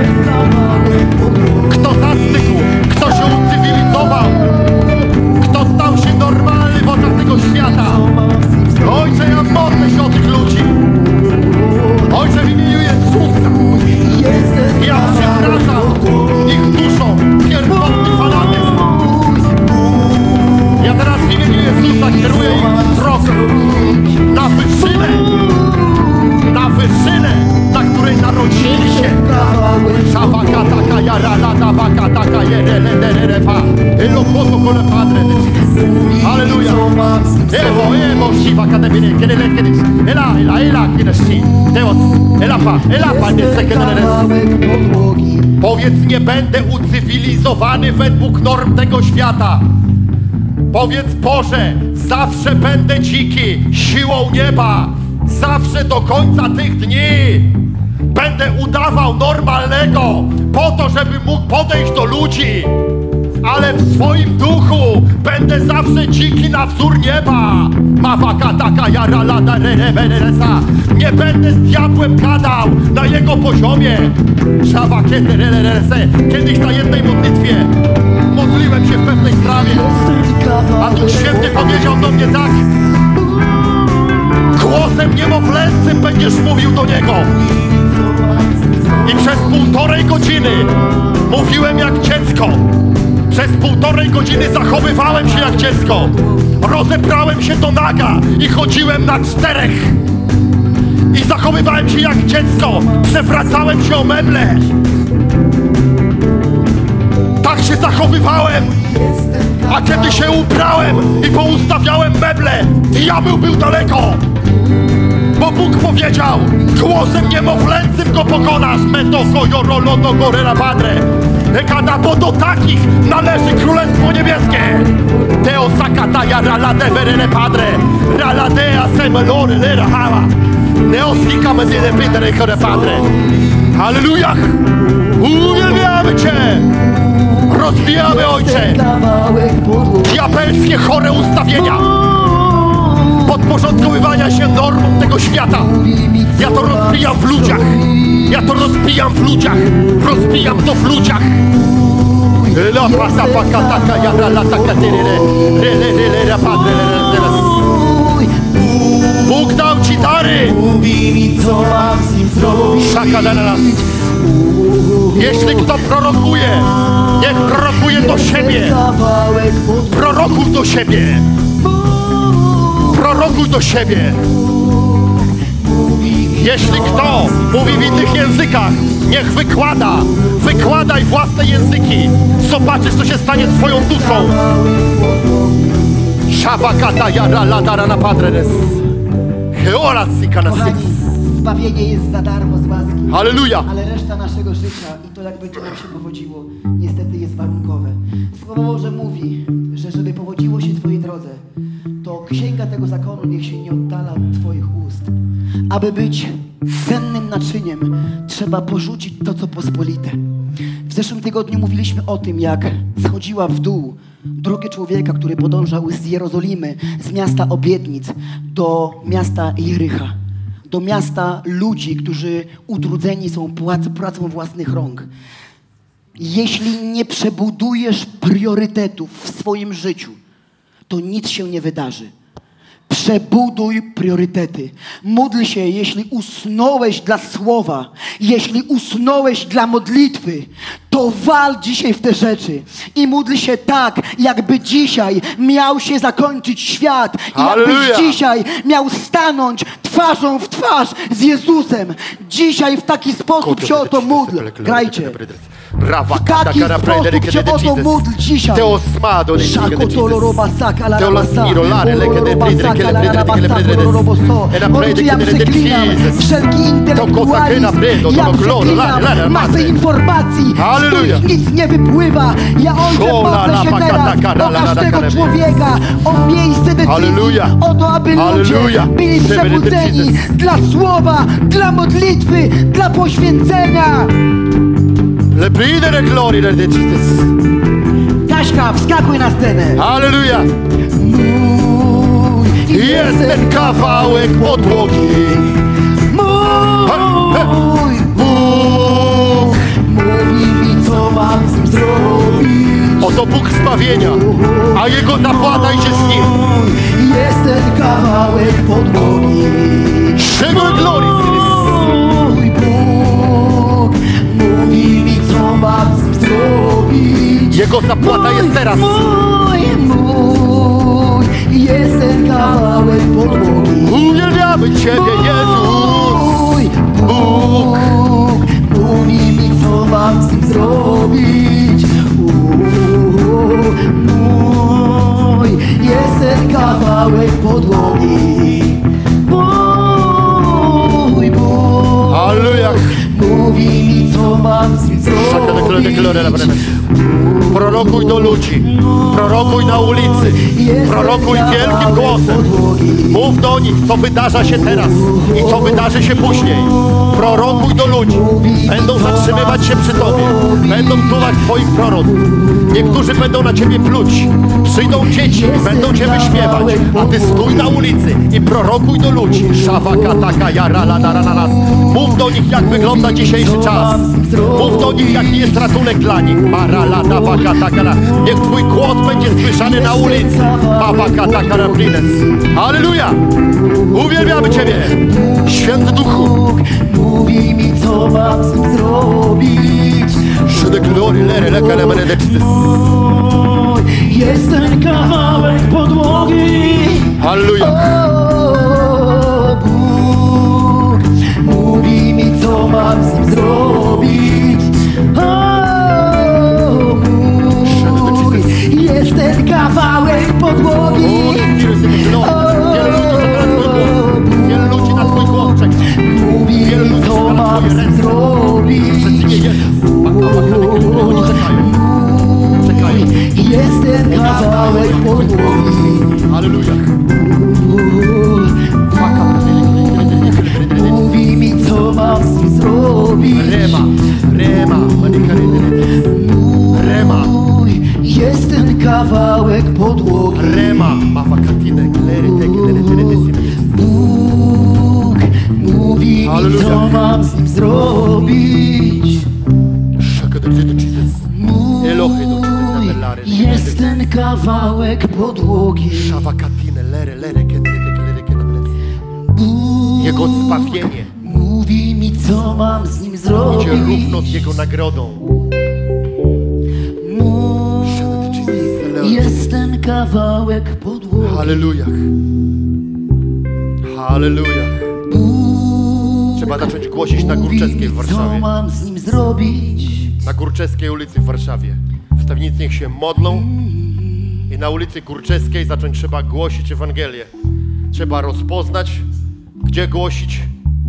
Kto zastygł, kto się ucywilizował, kto stał się normalny w oczach tego świata. Ojcze, ja modlę się o tych ludzi. Ojcze, w imieniu Jezusa, ja przywracam ich duszą pierwotny fanatyzm. Ja teraz w imieniu Jezusa kieruję ich wzrok na wyżynę, na której narodzili się. Szabakataka, jaraladabakataka, jerelererepa, elokoto padre. Halleluja. Emo, shiva kadebine, kedelekedis, ela, kideshi, teos, elapa, niesekedeles. Powiedz, nie będę ucywilizowany według norm tego świata. Powiedz, Boże, zawsze będę dziki siłą nieba. Zawsze do końca tych dni będę udawał normalnego po to, żeby mógł podejść do ludzi. Ale w swoim duchu będę zawsze dziki na wzór nieba. Mawakataka jaralada rereberesa. Nie będę z diabłem gadał na jego poziomie. Szawakietererese. Kiedyś na jednej modlitwie modliłem się w pewnej sprawie, a Duch Święty powiedział do mnie tak: głosem niemowlęcym będziesz mówił do niego. I przez 1,5 godziny mówiłem jak dziecko. Przez 1,5 godziny zachowywałem się jak dziecko. Rozebrałem się do naga i chodziłem na 4. I zachowywałem się jak dziecko. Przewracałem się o meble. Tak się zachowywałem. A kiedy się ubrałem i poustawiałem meble, diabeł był daleko. Bo Bóg powiedział: głosem niemowlęcym go pokonasz. Bo do takich należy Królestwo Niebieskie. Teo sakataja ralade verene padre. Raladea semelore lera hała. Neosika medine pitere kore padre. Halleluja! Uwielbiamy Cię! Rozbijamy, Ojcze, diabelskie chore ustawienia podporządkowywania się normom tego świata. Ja to rozbijam w ludziach. Ja to rozbijam w ludziach. Rozbijam to w ludziach. Bóg dał Ci dary. Mówi mi, co mam z nim zrobić. Jeśli kto prorokuje, niech prorokuje do siebie. Prorokuj do siebie. Prorokuj do siebie. Jeśli kto mówi w innych językach, niech wykłada. Wykładaj własne języki. Zobaczysz, co się stanie z twoją duszą. Szabakata jara ladara na padrenes. Heoras sikanasis. Zbawienie jest za darmo z łaski. Halleluja. Ale reszta naszego życia i to, jak będzie nam się powodziło, niestety jest warunkowe. Słowo Boże mówi, że żeby powodziło się Twojej drodze, to księga tego zakonu niech się nie oddala od Twoich ust. Aby być cennym naczyniem, trzeba porzucić to, co pospolite. W zeszłym tygodniu mówiliśmy o tym, jak schodziła w dół Drogę człowieka, który podążał z Jerozolimy, z miasta obietnic do miasta Jericha. Do miasta ludzi, którzy utrudzeni są pracą własnych rąk. Jeśli nie przebudujesz priorytetów w swoim życiu, to nic się nie wydarzy. Przebuduj priorytety. Módl się, jeśli usnąłeś dla słowa, jeśli usnąłeś dla modlitwy, to wal dzisiaj w te rzeczy i módl się tak, jakby dzisiaj miał się zakończyć świat i jakbyś dzisiaj miał stanąć twarzą w twarz z Jezusem. Dzisiaj w taki sposób się o to módl. Grajcie. W taki sposób się o to módl dzisiaj. Możecie, ja przeklinam wszelki intelektualizm, ja przeklinam masę informacji, z których nic nie wypływa. Ja Ojcze modlę się teraz o każdego człowieka, o miejsce decyzji, o to, aby ludzie byli przebudzeni dla słowa, dla modlitwy, dla poświęcenia. Le pridere gloria de Jesus. Kaśka, wskakuj na scenę. Halleluja. Jest ten kawałek podłogi. Mój Bóg mówi mi, co mam z nim zrobić. Oto Bóg zbawienia, a Jego zapłata idzie z nim. Jest ten kawałek podłogi. Szczególnie glory. Mój Bóg mówi mi, co mam z nim zrobić. Jego zapłata jest teraz. Jest ten kawałek podłogi. Uwielbiamy Ciebie, Jezus. Mój Bóg mówi mi, co mam z nim zrobić. Mój jest ten kawałek podłogi. Mój Bóg Halleluja. mówi mi, co mam z nim zrobić. Prorokuj do ludzi, prorokuj na ulicy, prorokuj wielkim głosem. Mów do nich, co wydarza się teraz i co wydarzy się później. Prorokuj do ludzi. Będą zatrzymywać się przy Tobie. Będą słuchać Twoich proroków. Niektórzy będą na Ciebie pluć. Przyjdą dzieci i będą Cię wyśmiewać. A Ty stój na ulicy i prorokuj do ludzi. Mów do nich, jak wygląda dzisiejszy czas. Mów do nich, jaki jest ratunek dla nich. Niech Twój głos będzie słyszany na ulicy. Halleluja! Uwielbiamy Ciebie, Święty Duchu. Mówi mi, co mam z nim zrobić. Jest ten kawałek podłogi. Halleluja! Bóg mówi mi, co mam z nim zrobić. Jest ten kawałek podłogi. Wielu ludzi na Twój głos czeka. Mówi mi, co mam z nim zrobić. Jest ten kawałek podłogi. Halleluja! Mówi mi, co mam z nim zrobić. Rema. Jest ten kawałek podłogi. Bóg mówi mi, co mam z nim zrobić. Jest ten kawałek podłogi. Jego zbawienie Mówi mi, co mam z nim będzie zrobić. równo z Jego nagrodą. Jest ten kawałek podłogi. Halleluja. Halleluja. Trzeba zacząć głosić na Górczeskiej w Co Warszawie. mam z nim zrobić? Na Górczeskiej ulicy w Warszawie. Wstawnicy niech się modlą i na ulicy Górczeskiej zacząć trzeba głosić Ewangelię. Trzeba rozpoznać, gdzie głosić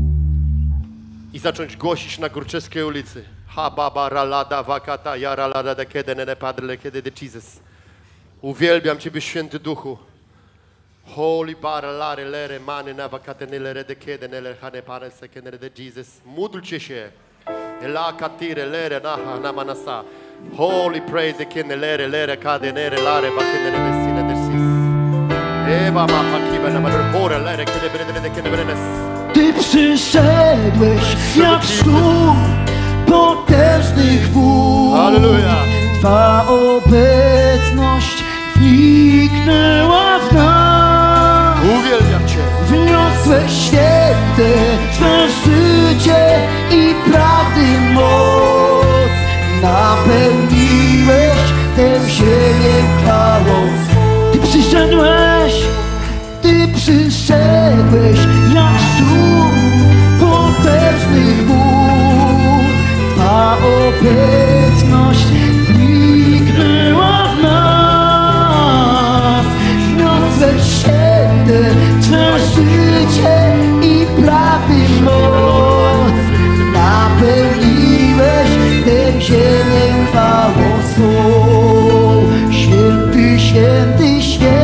i zacząć głosić na Górczeskiej ulicy. Ha baba ralada wakata yara lada kiedy ne padle kiedy de Jesus. Uwielbiam Ciebie, Święty Duchu. Holy bara lare lere mane na wakate nele de kiedy nele hane parese kiedy de Jesus. Módlcie się. Ela katire lere naha namanasa. Holy praise the King, lere, kade, nere, lare, bakene, vesile, dersis. Eba, ma, hakiba, na, madre, hore, lere, kede, brede, kede, bredes. Ty przyszedłeś jak szum potężnych wód. Halleluja. Twa obecność wniknęła w nas. Uwielbiam Cię. Wniosłeś święte Twe życie i prawdy moc. Napełniłeś tę ziemię chwałą. Ty przyszedłeś jak szum potężnych wód. Twa obecność wniknęła w nas. Wniosłeś święte Twe życie i prawdy moc. Napełniłeś tę ziemię chwałą swą. Święty, święty, święty.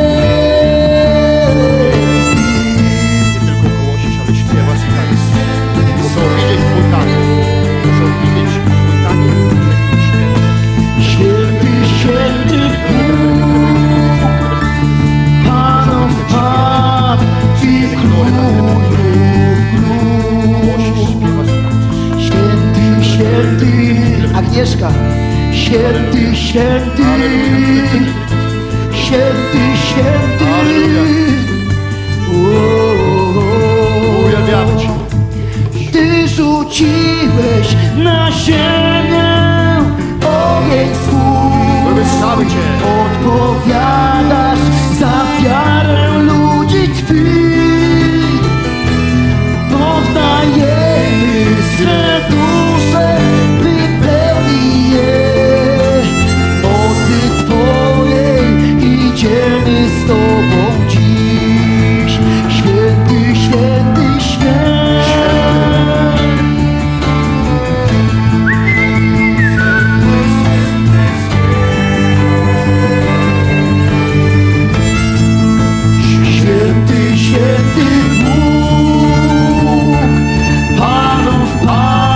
Agnieszka, święty, święty, święty, święty. Uwielbiamy Cię. Ty rzuciłeś na ziemię ogień swój. Wywyższamy Cię. Odpowiadasz za wiarę ludzi Twych. Poddajemy swe dusze, wypełnij je. Mocy Twojej idziemy z Tobą dziś. Święty, święty, święty. Święty, święty Bóg, Panów Pan.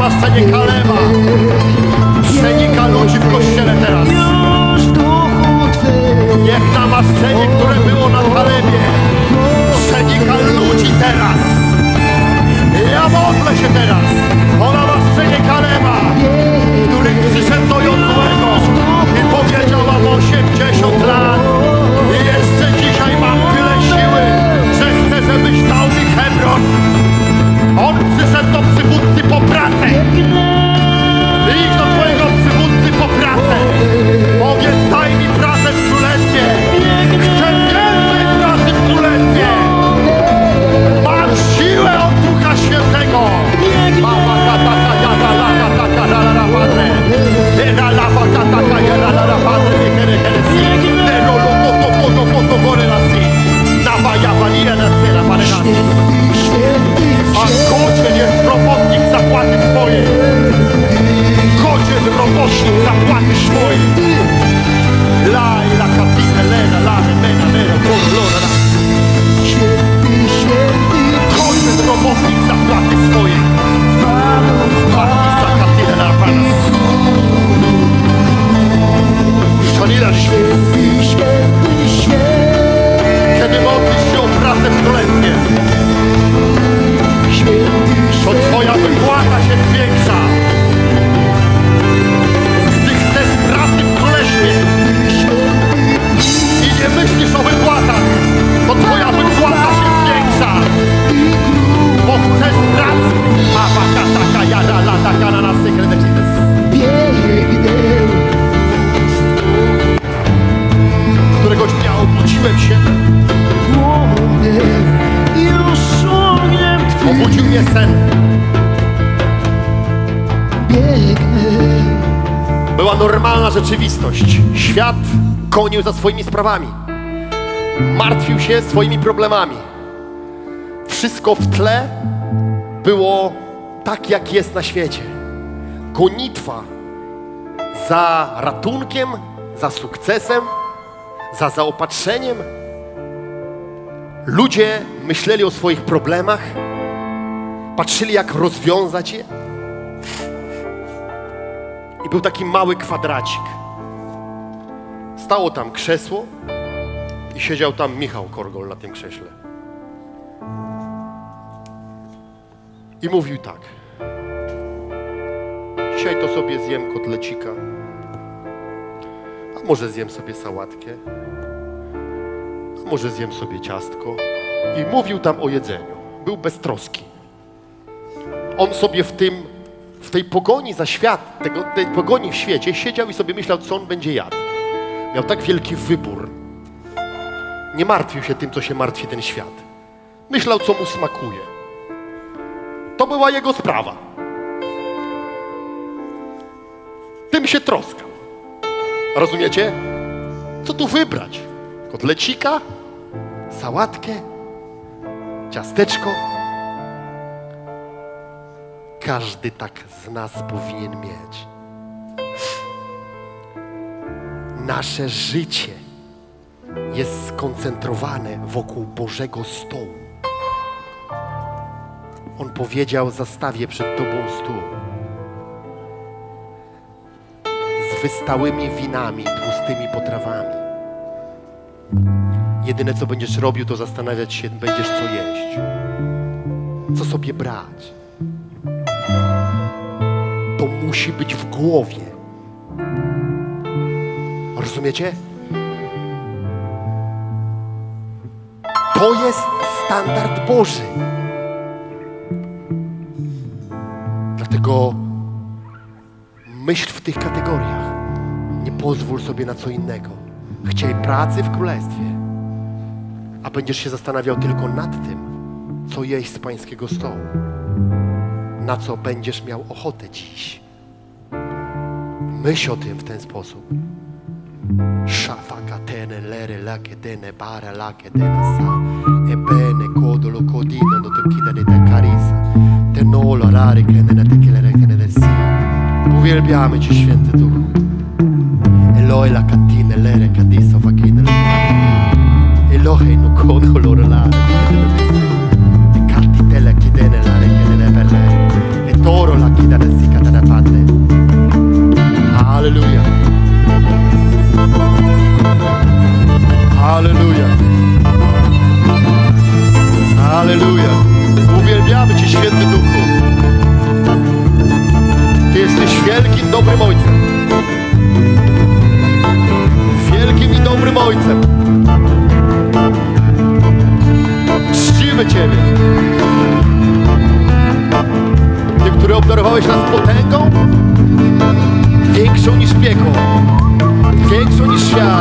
namaszczenie Kaleba przenika ludzi w kościele teraz. Już w duchu Twym. Niech namaszczenie, które było na Kalebie, przenika ludzi teraz. Ja modlę się teraz o namaszczenie Kaleba, który przyszedł do Jozłego i powiedział wam 80 lat. I jeszcze dzisiaj mam tyle siły, że chcę, żebyś dał mi Hebron. On przyszedł do przywódcy po pracę. Idź do twojego przywódcy po pracę. Powiedz, daj mi pracę w królestwie. Chcę więcej pracy w królestwie. Mam siłę od Ducha Świętego. Mama kataka jada la kataka la la padre. Era la kataka jada la la padre. Pero lo to gore la si. Nawa jawalia na cena parena. A godzien jest robotnik, zapłaty swoje. Godzien robotnik, zapłaty swoje. La i la katina, lena, la, mena, mena, kolora, la. Godzien robotnik, zapłaty swoje. Matisa katina, la, pana. Szanila, kiedy modlisz się o pracę w królestwie, to twoja wypłata się zwiększa. Gdy chcesz pracy w królestwie i nie myślisz o wypłatach, to twoja wypłata się zwiększa. Bo chcesz pracy. Mama kataka jada lata kana na sekret. Któregoś dnia obudziłem się. Obudził mnie sen. Była normalna rzeczywistość. Świat gonił za swoimi sprawami. Martwił się swoimi problemami. Wszystko w tle było tak, jak jest na świecie. Gonitwa za ratunkiem, za sukcesem, za zaopatrzeniem. Ludzie myśleli o swoich problemach, patrzyli, jak rozwiązać je. I był taki mały kwadracik. Stało tam krzesło i siedział tam Michał Korgol na tym krześle. I mówił tak: dzisiaj to sobie zjem kotlecika, a może zjem sobie sałatkę, a może zjem sobie ciastko. I mówił tam o jedzeniu. Był beztroski. On sobie w tej pogoni za świat, tej pogoni w świecie siedział i sobie myślał, co on będzie jadł. Miał tak wielki wybór. Nie martwił się tym, co się martwi ten świat. Myślał, co mu smakuje. To była jego sprawa. Tym się troskał. Rozumiecie? Co tu wybrać? Kotlecika? Sałatkę? Ciasteczko? Każdy tak z nas powinien mieć. Nasze życie jest skoncentrowane wokół Bożego stołu. On powiedział: zastawię przed Tobą stół z wystałymi winami, tłustymi potrawami. Jedyne, co będziesz robił, to zastanawiać się będziesz, co jeść, co sobie brać. To musi być w głowie. Rozumiecie? To jest standard Boży. Dlatego myśl w tych kategoriach. Nie pozwól sobie na co innego. Chciej pracy w królestwie, a będziesz się zastanawiał tylko nad tym, co jeść z pańskiego stołu. Na co będziesz miał ochotę dziś. Myśl o tym w ten sposób. Shafakatene lere lakedene bara lakedene sa ebene kodolo kodino no tokida de carisa tenolo arare kendene tekelere kendene si. Uwielbiamy Cię, Święty Duchu. Eloi la katine lere kadiso fakine le Elohei no kodolo lare kendene si. Te katitele kidene lare kendene perle e toro la kidane si. uwielbiamy Cię, Święty Duchu. Ty jesteś wielkim, dobrym Ojcem. Wielkim i dobrym Ojcem. Czcimy Ciebie. Ty, który obdarowałeś nas potęgą, większą niż piekło, większą niż świat.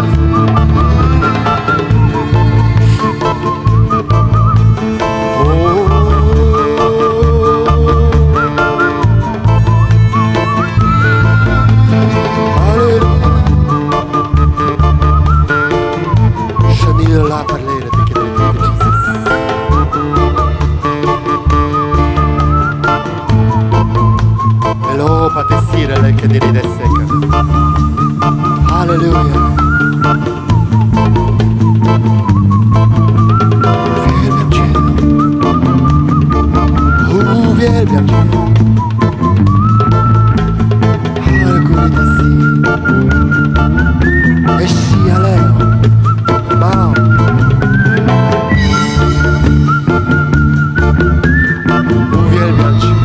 Hallelujah. Uwielbiam Cię. Messia Leo. Mao. Uwielbiam Cię.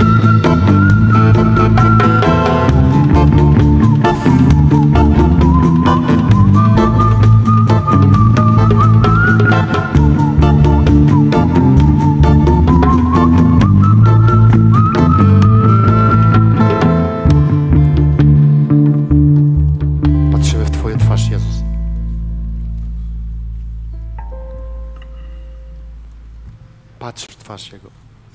Patrz w twarz Jego.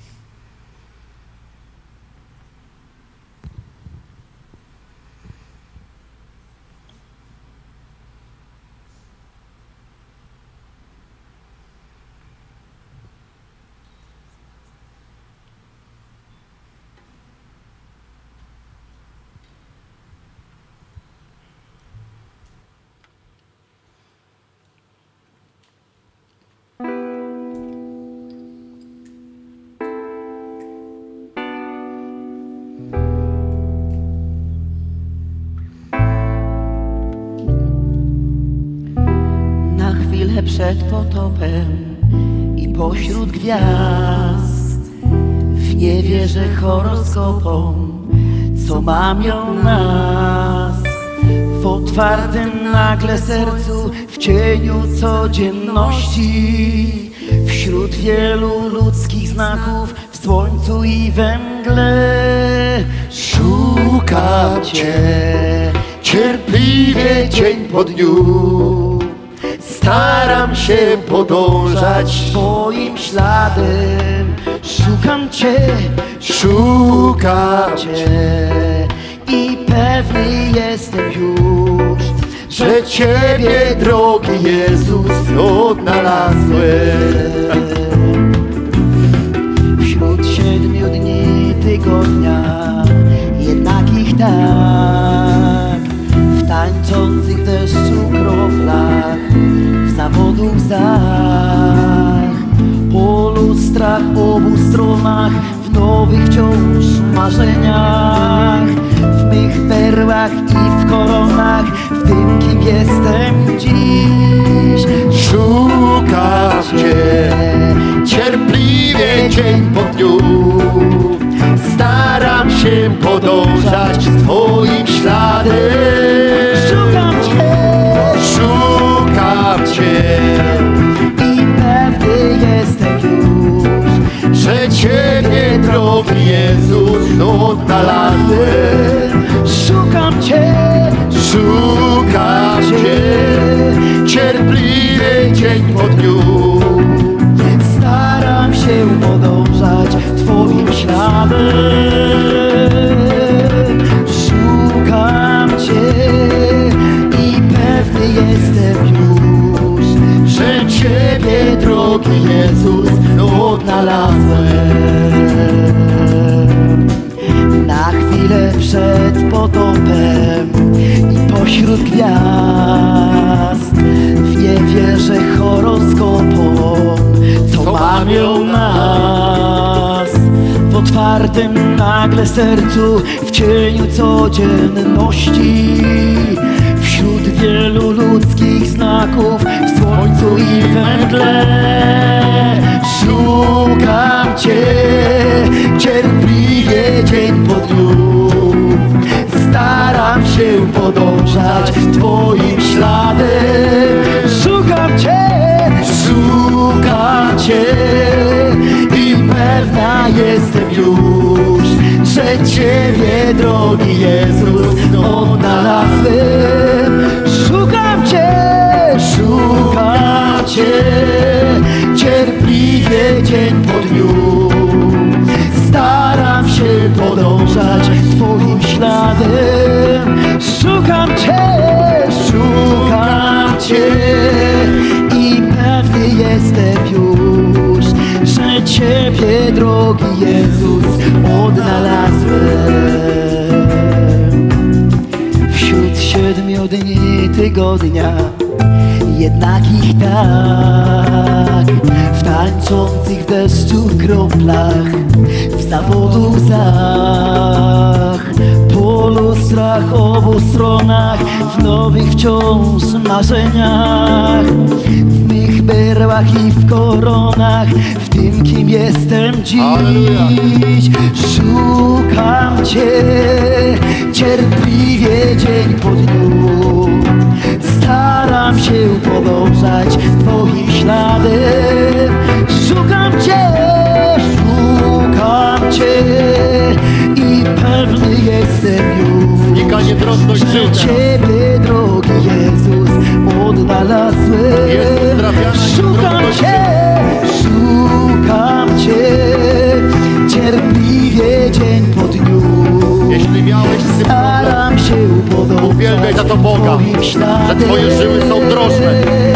Przed potopem i pośród gwiazd w nie wierzę horoskopom, co mamią nas. W otwartym nagle sercu, w cieniu codzienności, wśród wielu ludzkich znaków, w słońcu i we mgle. Szukam Cię cierpliwie dzień po dniu. Staram się podążać Twoim śladem. Szukam Cię i pewny jestem już, że Ciebie, drogi Jezus, odnalazłem. Wśród 7 dni tygodnia, jednak ich tak, w tańczących w deszczu kroplach, w zawodu łzach, po lustrach obu stronach, w nowych wciąż marzeniach, w mych perłach i w koronach, w tym, kim jestem dziś. Szukam Cię cierpliwie dzień po dniu. Staram się podążać Twoim śladem. Szukam Cię i pewny jestem już, że Ciebie, drogi Jezus, odnalazłem. Szukam Cię cierpliwie dzień po dniu. Staram się podążać Twoim śladem. Szukam Cię i pewny jestem już, że Ciebie, drogi Jezus, odnalazłem. Na chwilę przed potopem i pośród gwiazd w nie wierzę horoskopom, co mamią nas. W otwartym nagle sercu, w cieniu codzienności, wśród wielu ludzkich znaków, w słońcu i we mgle. Szukam Cię drogi Jezus odnalazłem. Wśród 7 dni tygodnia, jednakich tak, w tańczących w deszczu kroplach, w zawodu łzach, po lustrach obu stronach, w nowych wciąż marzeniach, w mych berłach i w koronach, w tym kim jestem dziś. Szukam Cię cierpliwie dzień po dniu, staram się podążać Twoim śladem. Szukam Cię i pewny jestem już, Znika niedrożność że życia. Ciebie, drogi Jezus, odnalazłem. Jest uzdrawiana Szukam niedrożność Cię cierpliwie dzień po dniu. Jeśli miałeś z tym problem, Staram się podążać uwielbiaj za to Boga, Twoim śladem. że Twoje żyły są drożne.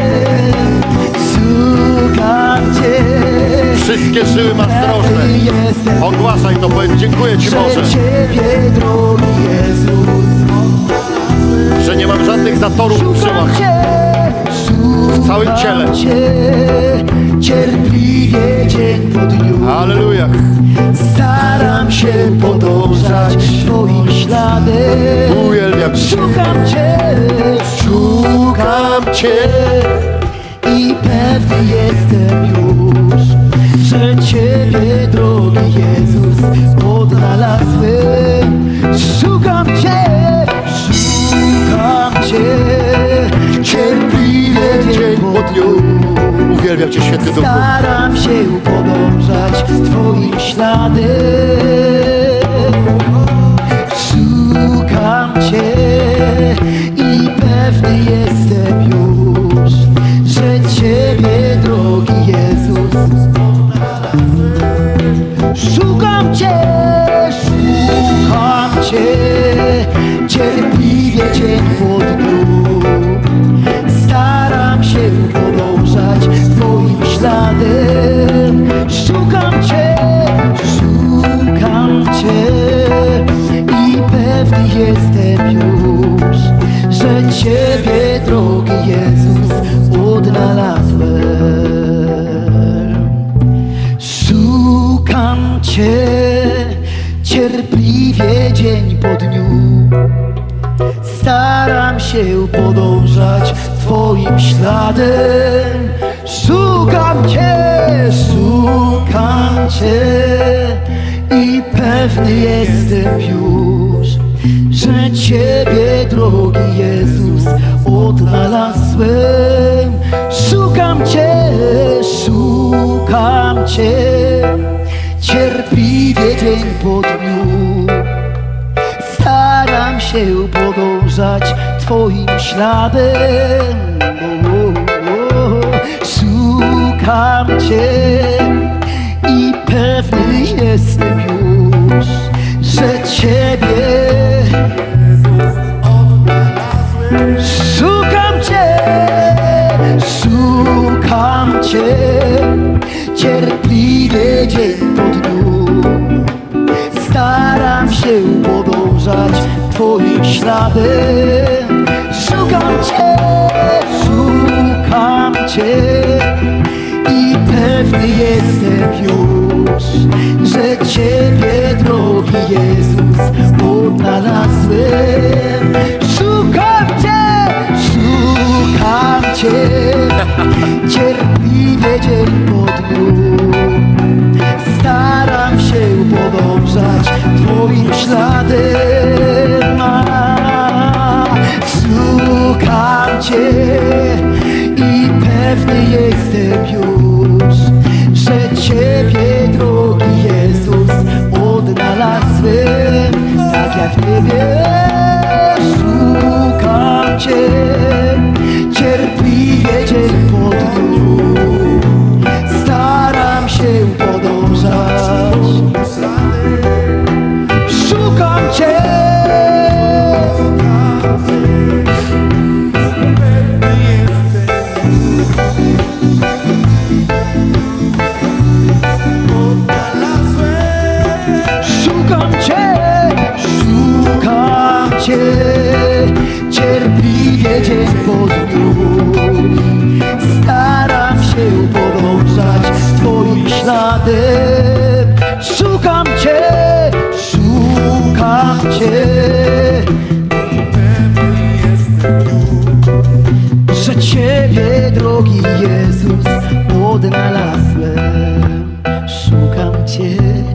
Szukam Cię, Wszystkie żyły masz drożne. jestem, Ogłaszaj to, powiedz dziękuję Ci że Boże, Ciebie, drogi Jezus, że nie mam żadnych zatorów w szukam żyłach. Cię, w całym ciele. Cię cierpliwie dzień po dniu. Halleluja. Staram się podążać Twoim śladem. Uwielbiam Cię. Szukam Cię i pewny jestem już, że Ciebie, drogi Jezus, odnalazłem. Szukam Cię cierpliwie dzień po dniu. Uwielbiam Cię, Święty Duchu. Staram się podążać Twoim śladem. Szukam Cię i pewny jestem już, że Ciebie, drogi Jezus, szukam Cię cierpliwie dzień po dniu. Staram się podążać Twoim śladem. Szukam Cię i pewny jestem już, że Ciebie, drogi Jezus, odnalazłem. Szukam Cię cierpliwie dzień po dniu. Staram się podążać Twoim śladem. Szukam Cię i pewny jestem już, że Ciebie, drogi Jezus, odnalazłem. Szukam Cię cierpliwie dzień po dniu. Staram się podążać Twoim śladem. Szukam Cię i pewny jestem już, że Ciebie szukam Cię cierpliwie dzień po dniu. Staram się podążać Twoim śladem. Szukam Cię i pewny jestem już, że Ciebie, drogi Jezus, odnalazłem. Szukam Cię cierpliwie dzień po dniu. Staram się podążać Twoim śladem. Szukam Cię i pewny jestem już, że Ciebie, drogi Jezus, odnalazłem. Tak jak Ciebie szukam Cię cierpliwie dzień po dniu. Staram się podążać. Szukam Cię. Pewny jestem. Cię,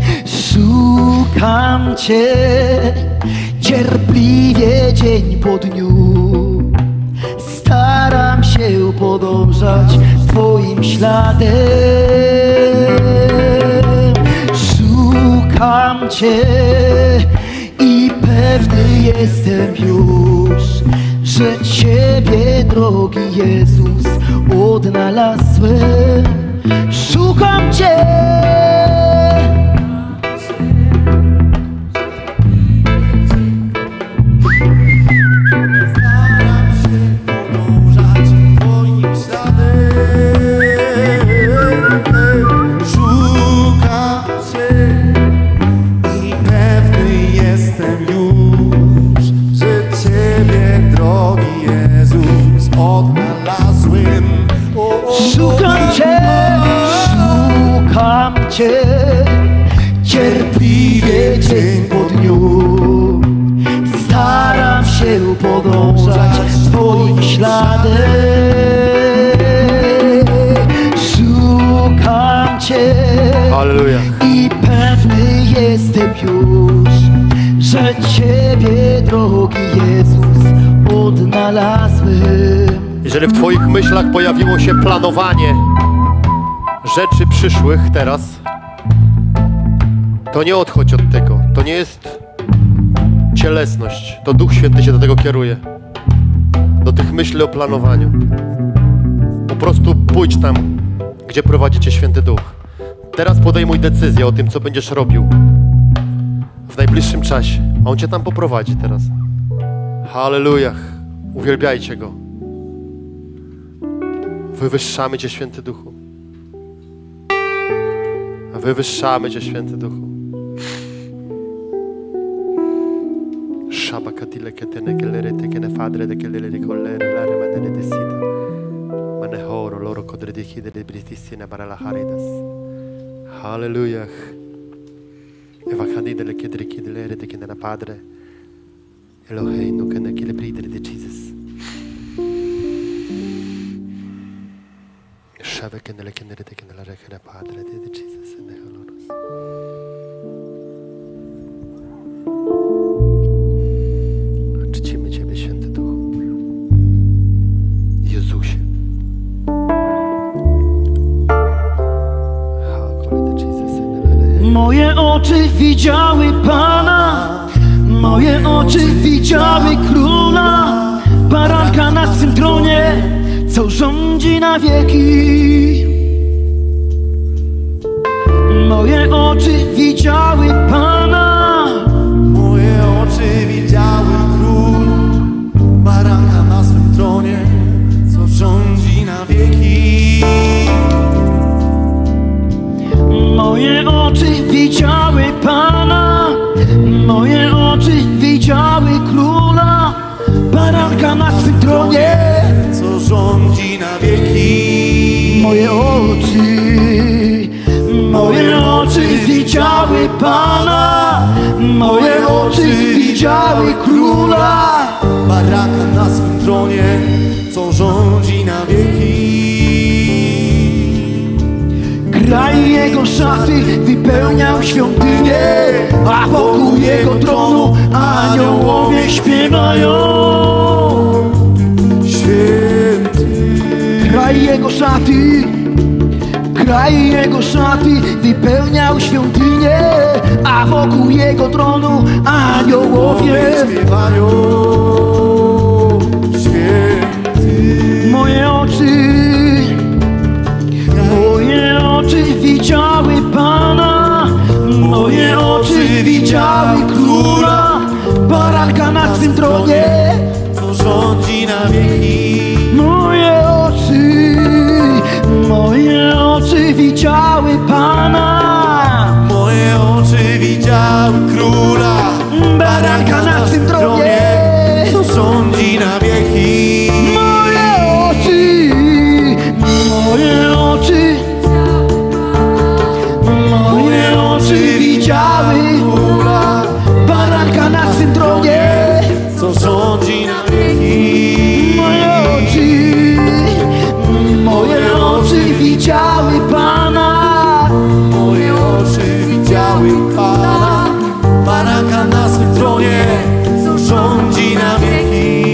szukam Cię, cierpliwie dzień po dniu. Staram się podążać Twoim śladem. Szukam Cię i pewny jestem już, że Ciebie, drogi Jezus, odnalazłem. Szukam Cię. Cię, cierpliwie dzień po dniu. Staram się podążać Twoim śladem. Szukam Cię. Halleluja. I pewny jestem już, że Ciebie, drogi Jezus, odnalazłem. Jeżeli w Twoich myślach pojawiło się planowanie rzeczy przyszłych teraz, to nie odchodź od tego. To nie jest cielesność. To Duch Święty się do tego kieruje. Do tych myśli o planowaniu. Po prostu pójdź tam, gdzie prowadzi Cię Święty Duch. Teraz podejmuj decyzję o tym, co będziesz robił w najbliższym czasie. A On Cię tam poprowadzi teraz. Hallelujah. Uwielbiajcie Go. Wywyższamy Cię, Święty Duchu. Wywyższamy Cię, Święty Duchu. Szabakatile ketene kelere tekene fadre de kelere de collere lare manene de sida. Manehoro loro kodre de hide de bristisina barala haridas. Hallelujah. Evakadide le kedre kidlere de kene na padre. Elohei no kene kile bridre de Jesus. Szave kenele kenere de kene la rekene padre de Jesus. Czcimy Ciebie, Święty Duchu. Jezusie. Moje oczy widziały Pana, moje oczy widziały Króla, baranka na swym tronie, co rządzi na wieki. Moje oczy widziały Pana, moje oczy widziały Król, baranka na swym tronie, co rządzi na wieki. moje oczy widziały Pana, moje oczy widziały Króla, baranka na swym tronie, co rządzi na wieki. moje oczy widziały Pana, moje oczy widziały Króla, Baranka na swym tronie, co rządzi na wieki. Kraj jego szaty wypełniał świątynię, a wokół jego tronu aniołowie śpiewają. Święty. Kraj jego szaty wypełniał świątynię, a wokół jego tronu aniołowie śpiewają. Święty. Moje oczy widziały Pana, moje oczy widziały Króla, baranka na swym tronie, co rządzi na wieki. Moje oczy widziały Pana, Moje oczy widziały Króla, baranka na swym tronie, co rządzi na wieki. Moje oczy widziały Króla, baranka na swym tronie, co rządzi na wieki. Moje oczy widziały Pana, Moje oczy widziały chwały Pana, Baraka na swym tronie, co rządzi na wieki.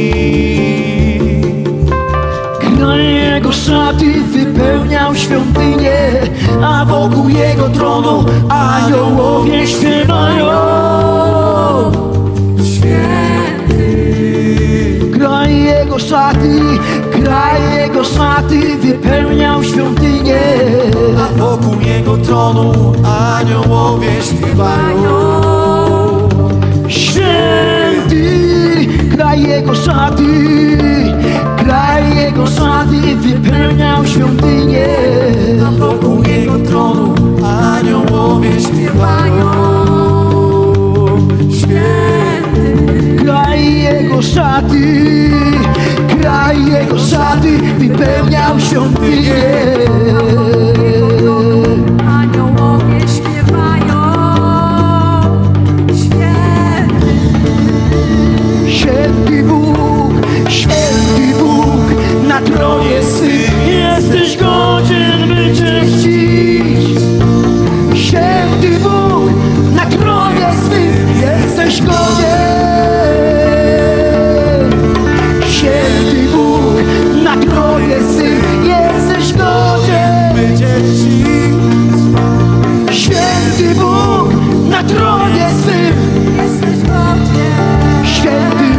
Kraj Jego szaty wypełniał świątynię, a wokół Jego tronu aniołowie śpiewają. Kraj Jego szaty wypełniał świątynię, A wokół Jego tronu aniołowie śpiewają. Święty, kraj Jego szaty wypełniał świątynię, A wokół Jego tronu aniołowie śpiewają. Święty, kraj Jego szaty wypełniał świątynię. Aniołowie śpiewają. Święty, Święty Bóg, na tronie swym jesteś godzien by Cię czcić. Święty Bóg, na tronie swym jesteś godzien. Święty Bóg, na tronie swym jesteś godzien by Cię czcić. Święty Bóg, na tronie swym jesteś godzien. Święty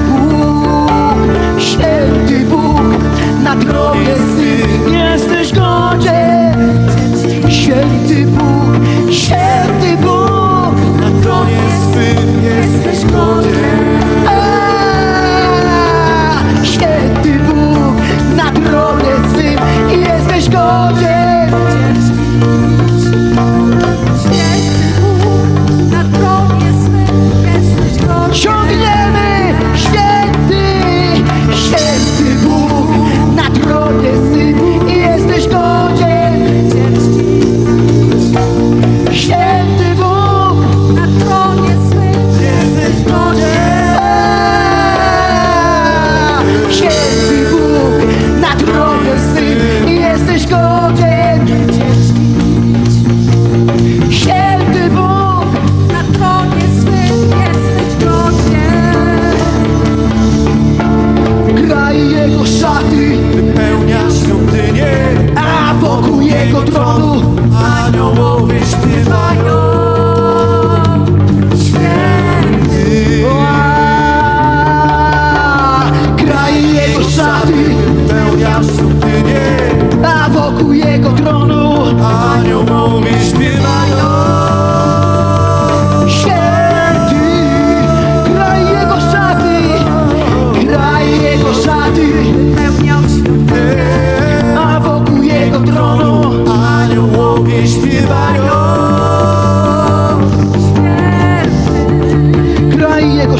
Bóg, na tronie swym jesteś godzien. Święty Bóg, Na tronie swym jesteś godzien. Święty Bóg, na tronie swym jesteś godzien. Święty Bóg, na tronie swym jesteś godzien. Ciągniemy, święty Bóg, na tronie swym jesteś godzien. Święty Bóg, Na tronie swym Jesteś godzien. Święty Bóg, na tronie swym jesteś godzien. Święty Bóg, na tronie swym jesteś godzien. kraj Jego szaty, Wypełnia świątynię, a wokół Jego tronu aniołowie śpiewają. Święty, kraj Jego szaty, wypełnia świątynię, a wokół Jego tronu aniołowie śpiewają. święty, kraj Jego szaty, Pełniał świątynię. a wokół Jego tronu Aniołowie śpiewają. kraj Jego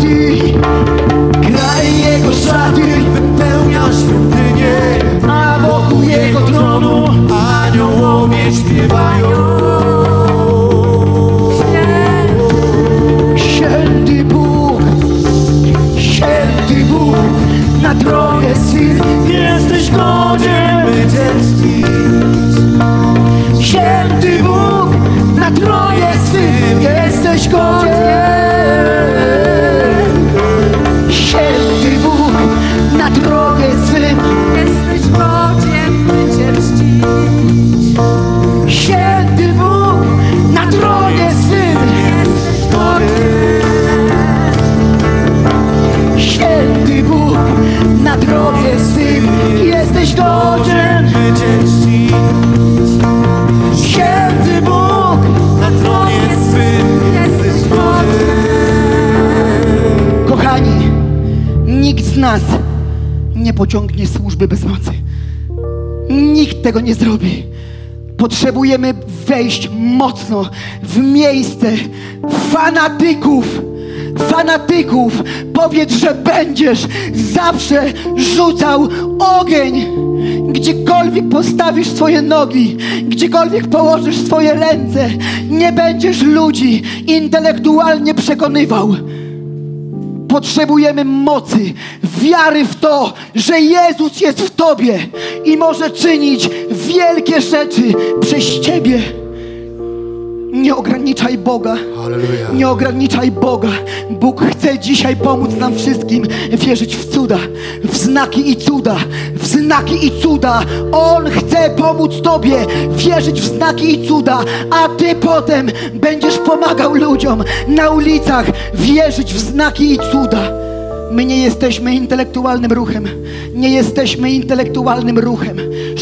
szaty, Wypełnia świątynię, a wokół Jego tronu aniołowie śpiewają. Święty Bóg, na tronie swym jesteś godzien. By Cię czcić. Święty Bóg, na tronie swym jesteś godzien. Święty Bóg, na tronie swym Jesteś godzien, by Cię czcić. Święty Bóg, na tronie swym Jesteś godzien. Święty Bóg, na tronie swym jesteś godzien. By Cię czcić. Święty Bóg, Na tronie swym jesteś godzien. Kochani, nikt z nas nie pociągnie służby bez mocy. Nikt tego nie zrobi. Potrzebujemy wejść mocno w miejsce fanatyków. Powiedz, że będziesz zawsze rzucał ogień. Gdziekolwiek postawisz swoje nogi, gdziekolwiek położysz swoje ręce, nie będziesz ludzi intelektualnie przekonywał. Potrzebujemy mocy, wiary w to, że Jezus jest w Tobie i może czynić wielkie rzeczy przez Ciebie. Nie ograniczaj Boga. Halleluja. Nie ograniczaj Boga. Bóg chce dzisiaj pomóc nam wszystkim wierzyć w cuda, w znaki i cuda, w znaki i cuda. On chce pomóc Tobie wierzyć w znaki i cuda, a Ty potem będziesz pomagał ludziom na ulicach wierzyć w znaki i cuda. My nie jesteśmy intelektualnym ruchem. Nie jesteśmy intelektualnym ruchem.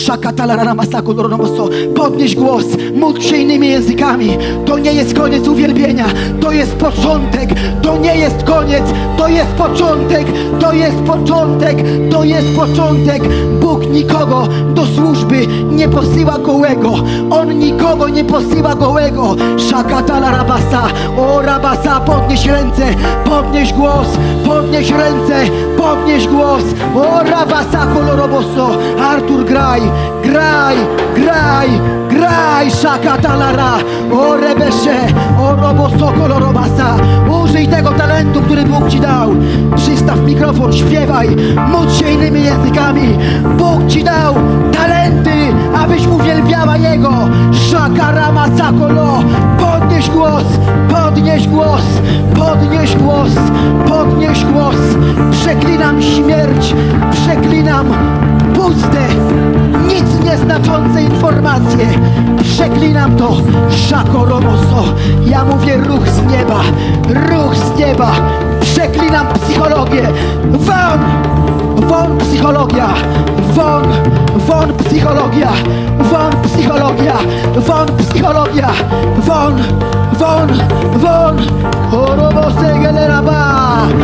Podnieś głos, módl się innymi językami. To nie jest koniec uwielbienia. To jest początek. To nie jest koniec. To jest początek. To jest początek. To jest początek. Bóg nikogo do służby nie posyła gołego. On nikogo nie posyła gołego. Szakatala rabasa. O rabasa, podnieś ręce. Podnieś głos. Podnieś ręce. Podnieś głos. O rabasa koloroboso. Artur, graj. Graj. Graj. Graj. Szakatalara. O rebesze. O roboso kolorobasa. Użyj tego talentu, który Bóg Ci dał. Przystaw mikrofon, śpiewaj. Módl się innymi językami. Bóg Ci dał talenty, abyś uwielbiała Jego. Szakarama sakolo. Podnieś głos. Podnieś głos. Podnieś głos. Podnieś głos. Przeklinam śmierć. Przeklinam puste, nic nieznaczące informacje. Przeklinam to. Szakoromoso. Ja mówię ruch z nieba. Ruch z nieba. Przeklinam psychologię. Won! Won psychologia. Won! Won psychologia. Won psychologia. Won psychologia. Won! Won! Won! Orobose generaba.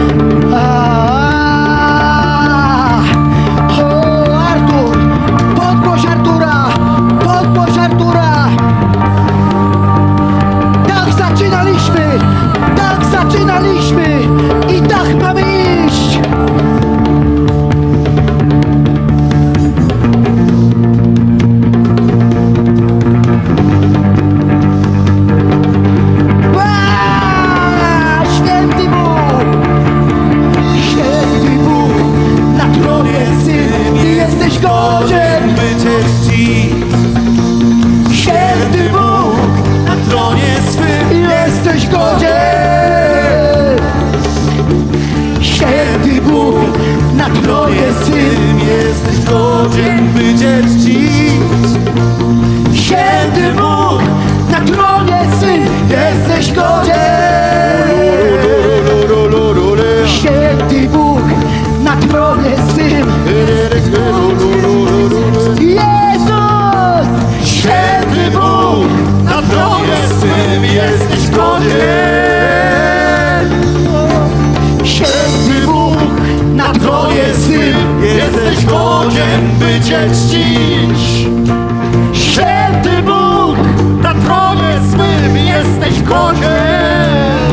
Artur! Podgłoś Artura! Podgłoś Artura! Tak zaczynaliśmy! Tak zaczynaliśmy! I tak mamy iść! Święty Bóg! Święty Bóg! Na tronie Syn! Ty jesteś godzien! by Cię czcić. Święty Bóg! Na tronie swym Jesteś godzien! Święty Bóg! Na tronie Syn! jesteś godzien, by Cię czcić. Święty Bóg! Na tronie Syn! Jesteś godzien! Święty Bóg! Na tronie Syn! Jezus! Święty Bóg! Na tronie swym jesteś godzien. Święty Bóg! Na tronie Syn! Jesteś godzien, by Cię czcić. Święty Bóg! Na tronie swym jesteś godzien.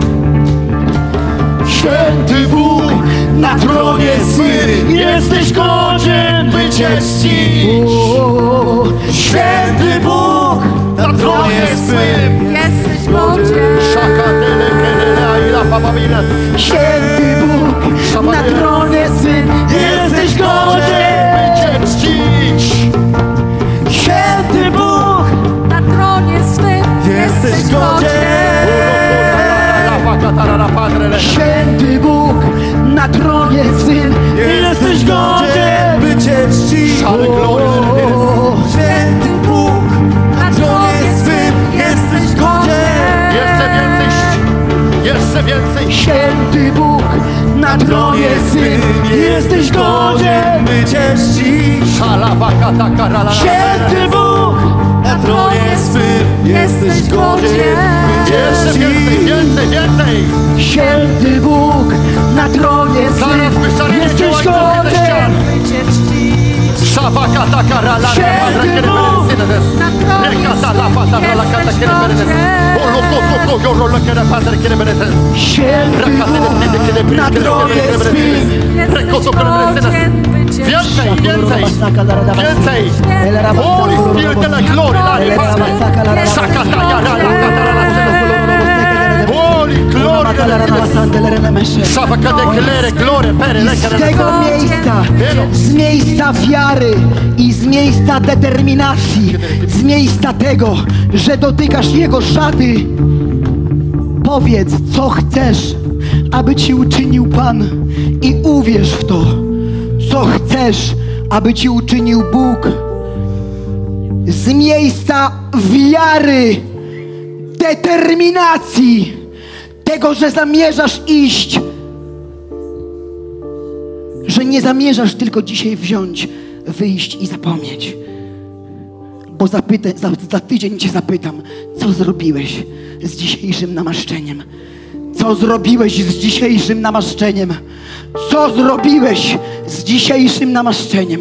Święty Bóg! Na tronie Syn! Jesteś godzien, by Cię czcić. Święty Bóg! Na tronie swym Jesteś godzien. Święty Bóg! Na tronie Syn! jesteś godzien, by Cię czcić. Święty Bóg! Na tronie swym Jesteś godzien. Święty Bóg! Na tronie Syn! Jesteś godzien, by Cię czcić. Święty Bóg, na tronie swym jesteś godzien. Jeszcze więcej. Jeszcze więcej. Święty Bóg! Na tronie Syn! Jesteś godzien! by Cię czcić. Święty Bóg! Na tronie swym jesteś godzien, by Cię Jeszcze czcić. więcej. Więcej. Święty Bóg! Na tronie Zaraz Syn! wyszarujecie Jesteś łańcuchy ze godzien! ścian. by Cię czcić. Święty Bóg! Na tronie Święty Bóg! Na tronie swym! jesteś godzien, by Cię Więcej, więcej, więcej. Holy Spirit de la glory, Holy glory, Szafa kadeklere, glore, pere, I z tego miejsca, z miejsca wiary i z miejsca determinacji, z miejsca tego, że dotykasz Jego szaty, powiedz, co chcesz, aby Ci uczynił Pan i uwierz w to, co chcesz, aby Ci uczynił Bóg. Z miejsca wiary, determinacji, tego, że zamierzasz iść, że nie zamierzasz tylko dzisiaj wziąć, wyjść i zapomnieć. Bo za tydzień Cię zapytam, co zrobiłeś z dzisiejszym namaszczeniem? Co zrobiłeś z dzisiejszym namaszczeniem? Co zrobiłeś z dzisiejszym namaszczeniem?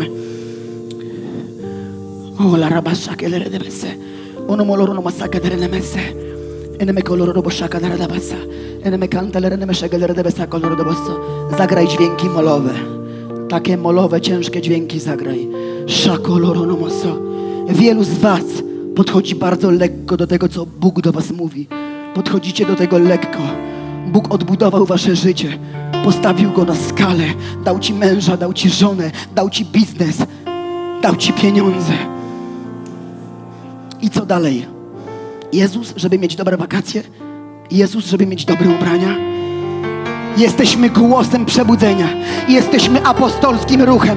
O, la rabasza que le redebese. Ono moloro no masaka derenemese. Eneme koloro boszaka deredebesa. Eneme kantele reneme szegele redebesa koloro dobosso. Zagraj dźwięki molowe. Takie molowe, ciężkie dźwięki zagraj. Szakoloro no moso. Wielu z was podchodzi bardzo lekko do tego, co Bóg do was mówi. Podchodzicie do tego lekko. Bóg odbudował wasze życie. Postawił go na skalę. Dał ci męża, dał ci żonę, dał ci biznes, dał ci pieniądze. I co dalej? Jezus, żeby mieć dobre wakacje? Jezus, żeby mieć dobre ubrania? Jesteśmy głosem przebudzenia. Jesteśmy apostolskim ruchem.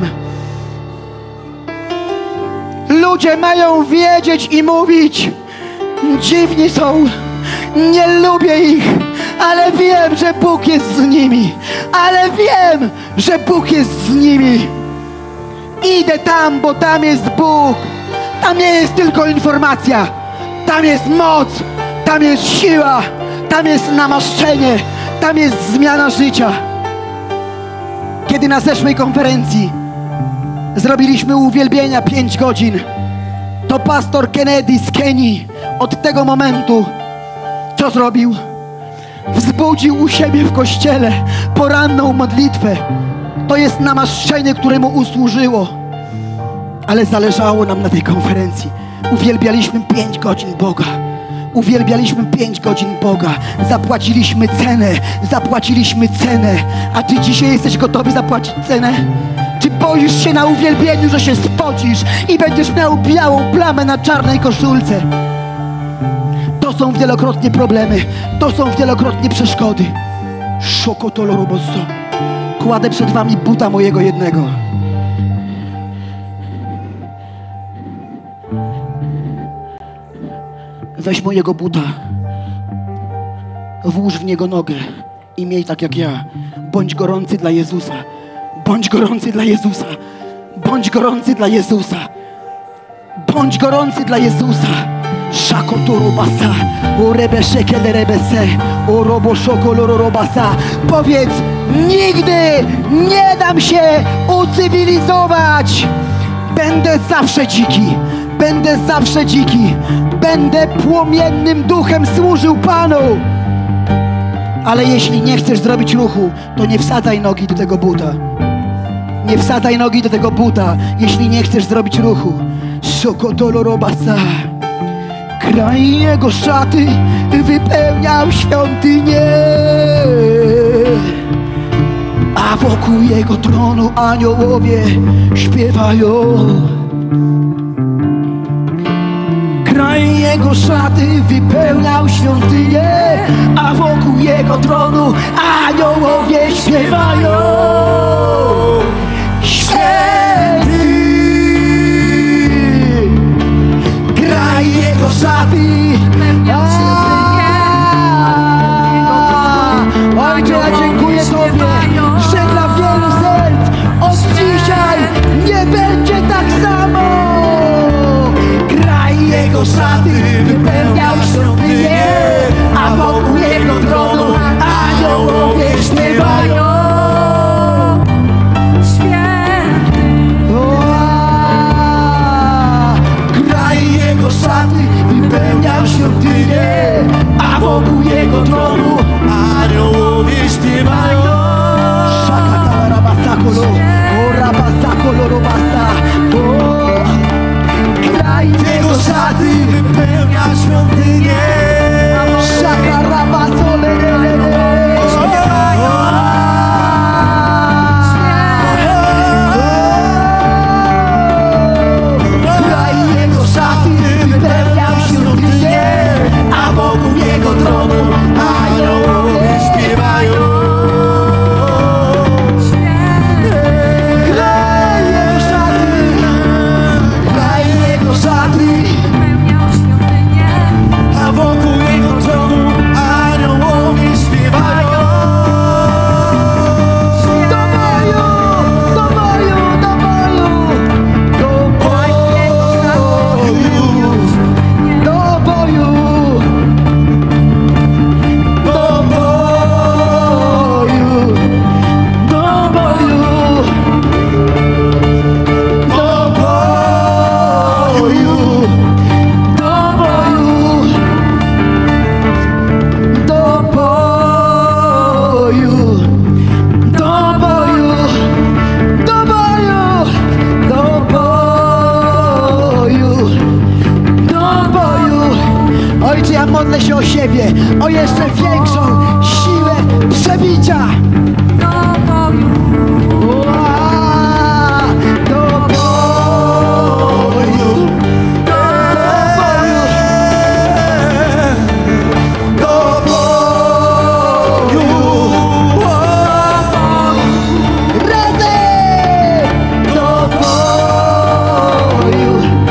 Ludzie mają wiedzieć i mówić: dziwni są, nie lubię ich, ale wiem, że Bóg jest z nimi. Ale wiem, że Bóg jest z nimi. Idę tam, bo tam jest Bóg. Tam nie jest tylko informacja. Tam jest moc, tam jest siła, tam jest namaszczenie, tam jest zmiana życia. Kiedy na zeszłej konferencji zrobiliśmy uwielbienia 5 godzin, to pastor Kennedy z Kenii od tego momentu co zrobił? Wzbudził u siebie w kościele poranną modlitwę. To jest namaszczenie, które mu usłużyło. Ale zależało nam na tej konferencji. Uwielbialiśmy 5 godzin Boga. Uwielbialiśmy 5 godzin Boga. Zapłaciliśmy cenę. A ty dzisiaj jesteś gotowy zapłacić cenę? Czy boisz się na uwielbieniu, że się spocisz i będziesz miał białą plamę na czarnej koszulce? To są wielokrotnie problemy. To są wielokrotnie przeszkody. Szokotolorobosso. Kładę przed wami buta mojego jednego. Weź mojego buta, włóż w niego nogę i miej tak jak ja. Bądź gorący dla Jezusa. Bądź gorący dla Jezusa. Bądź gorący dla Jezusa. Bądź gorący dla Jezusa. Szakotorobasa, o rebeszekele rebese, o roboszokolorobasa. Powiedz: nigdy nie dam się ucywilizować. Będę zawsze dziki. Będę zawsze dziki. Będę płomiennym duchem służył Panu. Ale jeśli nie chcesz zrobić ruchu, to nie wsadzaj nogi do tego buta. Nie wsadzaj nogi do tego buta, jeśli nie chcesz zrobić ruchu. Szokotolorobasa. Kraj jego szaty wypełniał świątynię, a wokół jego tronu aniołowie śpiewają. Kraj jego szaty wypełniał świątynię, a wokół jego tronu aniołowie śpiewają. Święty, kraj jego szaty. Ojcze, ja dziękuję Tobie, że dla wielu serc od dzisiaj nie będzie tak samo. Jego szaty wypełniał świątynię, a wokół jego tronu aniołowie śpiewają. Święty. Kraj jego szaty wypełniał świątynię, a wokół jego tronu aniołowie śpiewają. Szakata rabasakolo, o rabasakolo robasa. Jego szaty wypełnia świątynię. Szaka rabasole. o jeszcze większą siłę przebicia. Do boju, Do boju, do boju, Do boju, razem do boju.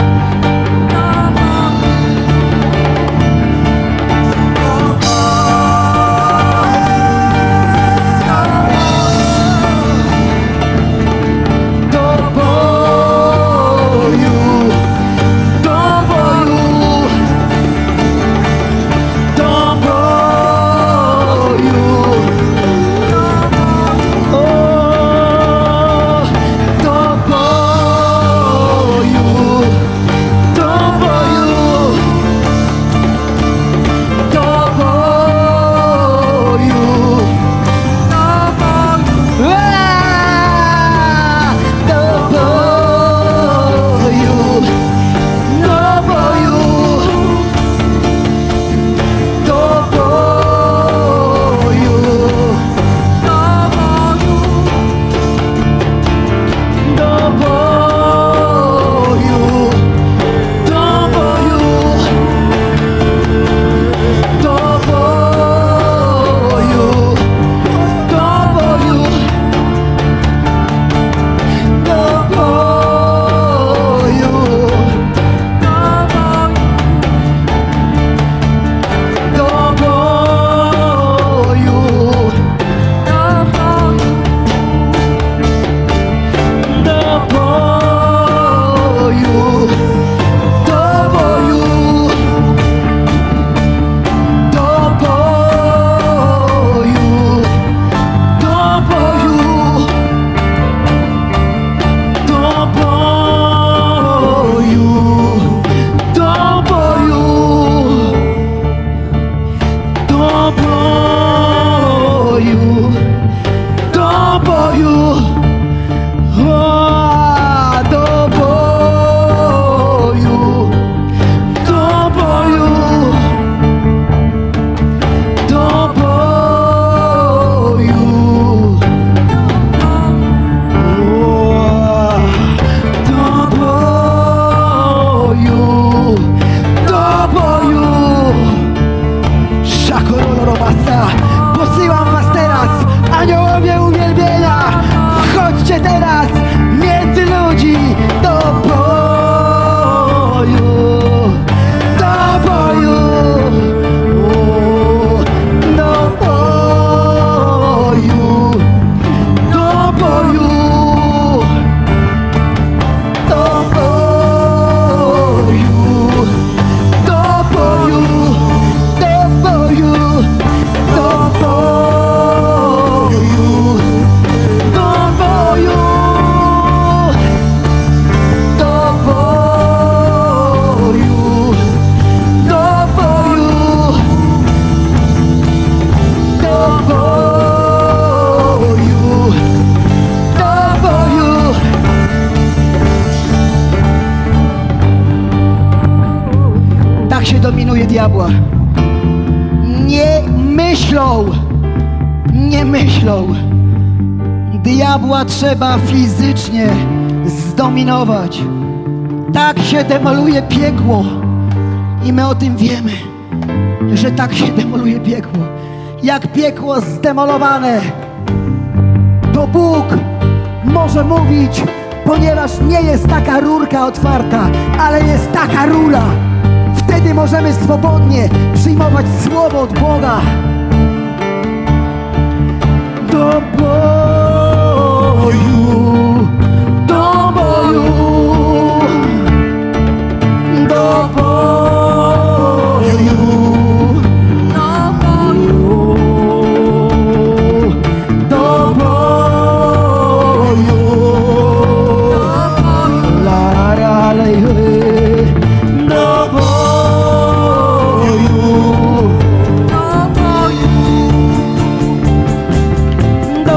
Posyłam was teraz, aniołowie uwielbienia. Wchodźcie teraz między ludzi do boju, do boju, do boju, do boju, do boju, do boju, do boju. Tak się dominuje diabła. Nie myślą. Diabła trzeba fizycznie zdominować. Tak się demoluje piekło. I my o tym wiemy, że tak się demoluje piekło. Jak piekło zdemolowane, to Bóg może mówić, ponieważ nie jest taka rurka otwarta, ale jest taka rura. Wtedy możemy swobodnie przyjmować słowo od Boga. Do boju, do boju, do boju, do boju, do boju, la la la, do boju, do boju, do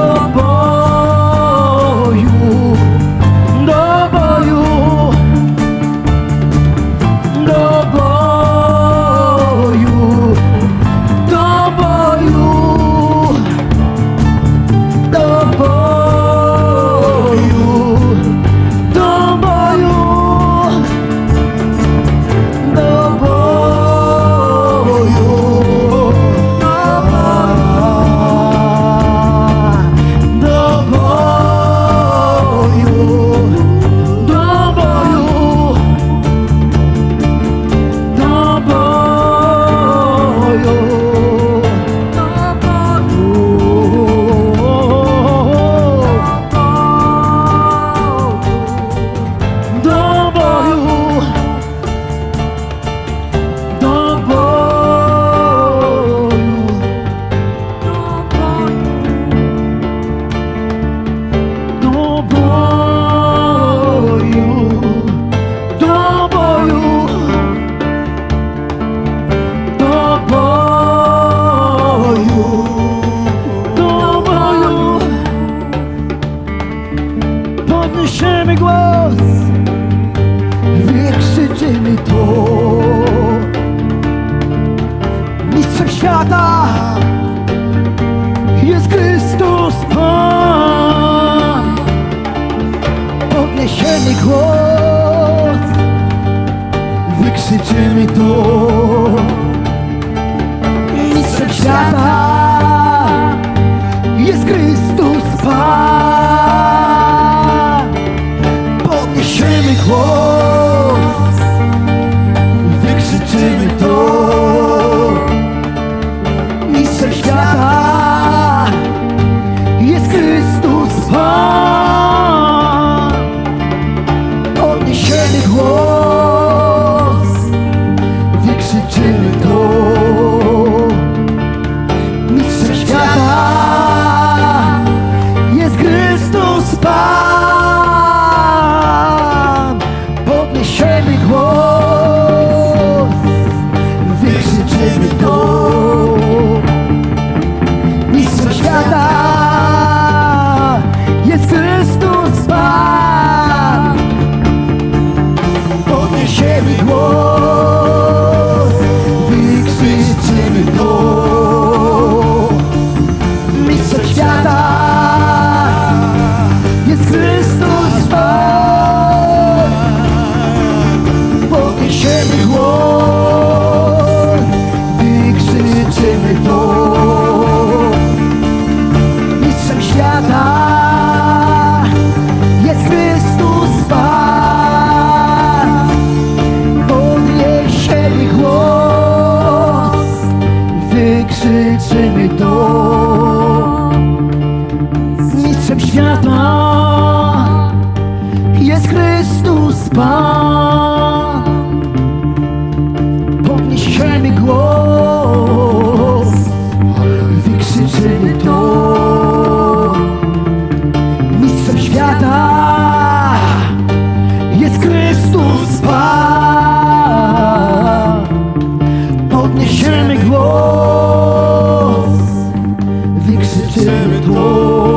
wykrzyczymy to. Mistrzem świata jest Chrystus Pan. Podniesiemy głos, wykrzyczymy to. Mistrzem świata jest Chrystus Pan. Podniesiemy głos, wykrzyczymy to. Mistrzem świata jest Chrystus Pan. Podniesiemy głos, wykrzyczymy to. Mistrzem świata jest Chrystus Pan. Podniesiemy głos, wykrzyczymy to. Mistrzem świata jest Chrystus Pan. Podniesiemy głos, wykrzyczymy to. Mistrzem świata jest Chrystus Pan. Podniesiemy głos, wykrzyczymy to. Mistrzem świata jest Chrystus Pan. Podniesiemy głos, wykrzyczymy to. Mistrzem świata jest Chrystus Pan. Podniesiemy głos, wykrzyczymy to.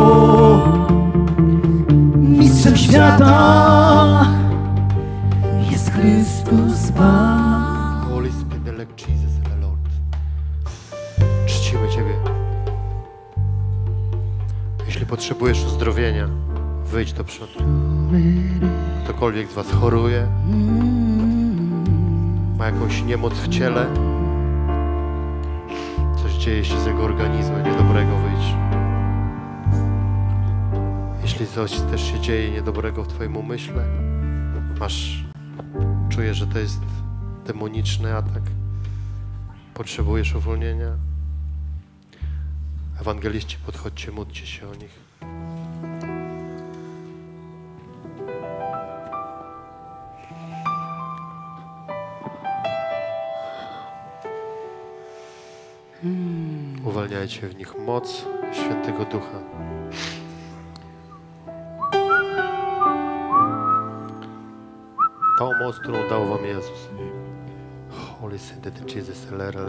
Mistrzem świata jest Chrystus Pan. Holy Spirit, like Jesus and the Lord. Czcimy Ciebie. Jeśli potrzebujesz uzdrowienia, wyjdź do przodu. Ktokolwiek z Was choruje, ma jakąś niemoc w ciele, coś dzieje się z jego organizmem niedobrego, wyjdź. Jeśli coś też się dzieje niedobrego w Twoim umyśle, czujesz, że to jest demoniczny atak, potrzebujesz uwolnienia, ewangeliści, podchodźcie, módlcie się o nich. Uwalniajcie w nich moc Świętego Ducha. Tą moc, którą dał Wam Jezus. Holy Spirit, Jesus,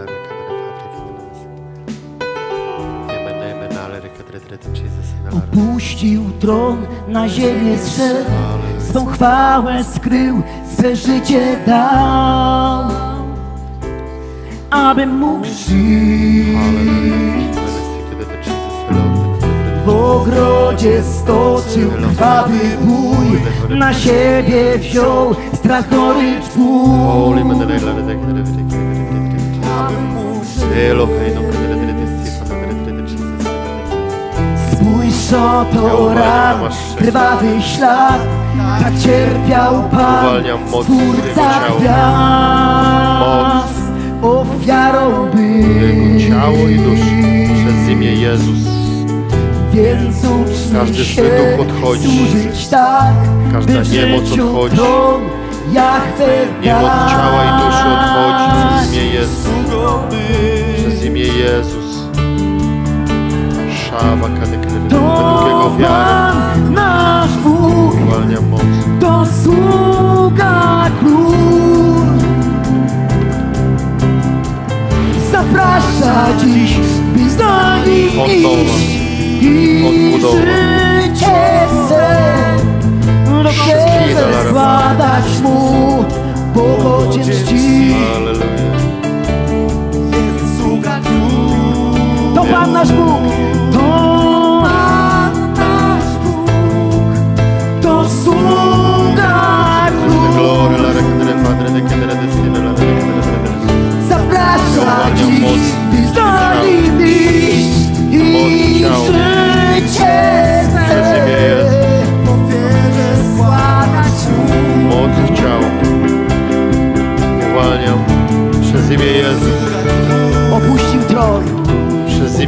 opuścił tron, na ziemię zszedł, swą chwałę skrył, swe życie dał, aby mógł żyć. W ogrodzie stoczył krwawy bój, na siebie wziął strach, gorycz, ból. Spójrz, oto ran, krwawy ślad, tak cierpiał Pan, Stwórca gwiazd. Ofiarą był ciało i duszę przez imię Jezus. Więc ucznij się służyć tak, każda by niemoc życiu odchodzi. tron Jahwe Niemoc ciała i duszy odchodzi dać. przez imię Jezus. Przez imię Jezus. Szawa kadeklery, według Jego To wiary. Pan nasz Bóg, Uwalniam moc. to sługa król. Zaprasza dziś, by za nim Odnowa. iść i Odbudowa. życie swe do siebie składać mu pogodzien czci. Alleluja. To Pan nasz Bóg, to Pan nasz Bóg, to sługa król. Glory, la recadere, Padre, de cadere, destina, la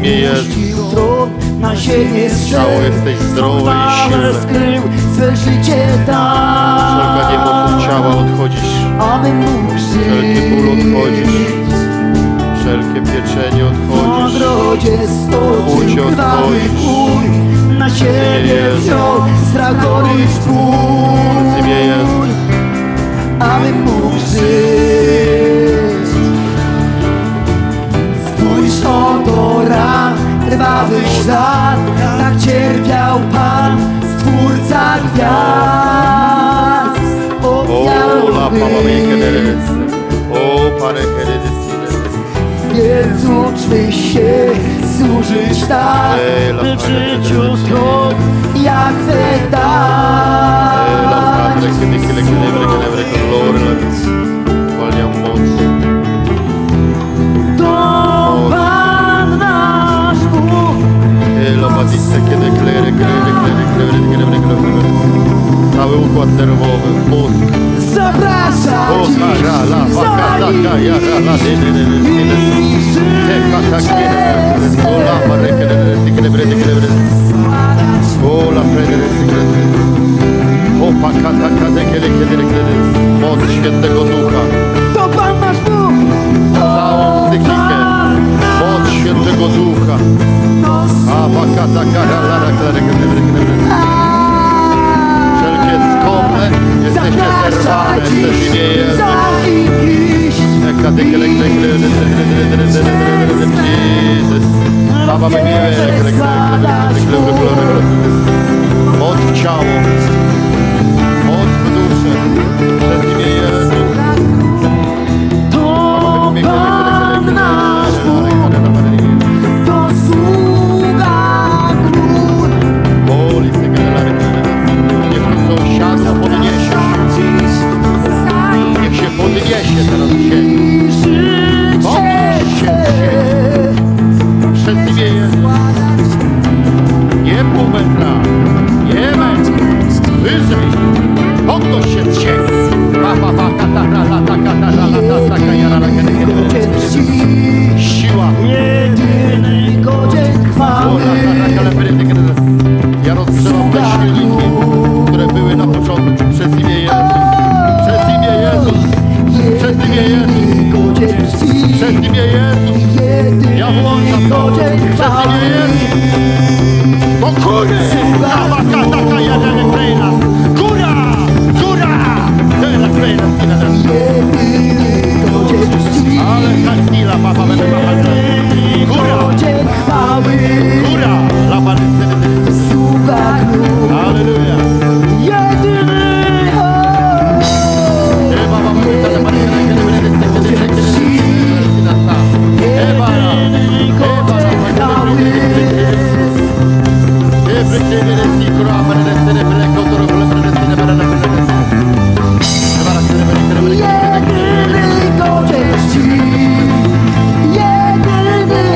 imię Jezus. Puścił tron na ziemię Ciało jesteś zdrowe i silne. skrył, swe życie Wszelka niemoc od ciała odchodzisz. aby mógł Wszelki ból odchodzisz. Wszelkie pieczenie W odchodzisz. ogrodzie Płucie stoczył krwawy odchodzisz. bój, na siebie Jezu. wziął strach, gorycz, ból, Imię Jezus. aby mógł żyć. Spójrz oto ran, krwawy ślad, tak cierpiał Pan, Stwórca gwiazd. O, la papa me Ofiarowy, quereres. O, pare quereres. więc uczmy się służyć tak, by w życiu tron jak Ty dać. Zwalniam moc. To Pan nasz Bóg, Cały układ nerwowy, mózg. zaprasza O, Dziś kara, la, waka, za nim taka, ja, la, la, i życie. Moc Świętego Ducha, To Pan nasz Bóg, całą psychikę, moc Świętego Ducha. Wszelkie skopy jesteście zerwane przez imię Jezus. za nim iść. Moc w ciało, moc w duszę, przez imię Jezus. To Pan nasz Bóg, to sługa król. Niech to co siano podniesie, niech się podniesie teraz w ziemi. Podnieś się w ziemi. Przez imię Jezus. Nie pół metra, nie metr, wyżej. Podnoś się z ziemi. Siła. Jedyny godzien chwały. Ja rozstrzelam te silniki, które były na początku. Przez imię Jezus. Przez imię Jezus. Przez imię Jezus. Przez imię Jezus. Ja włączam to. Przez imię Jezus. Do góry. Taka jeden krejna. Góra. Góra. Tyle krejna. Ale kalkila, papa, będę machać. Góra. Godzien chwały. Góra. Sługa król. Halleluja. Jedyny jedyny godzien czci. Jedyny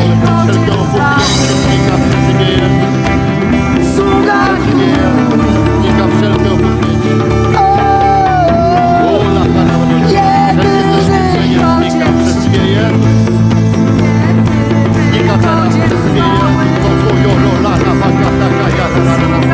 sługa król. Jedyny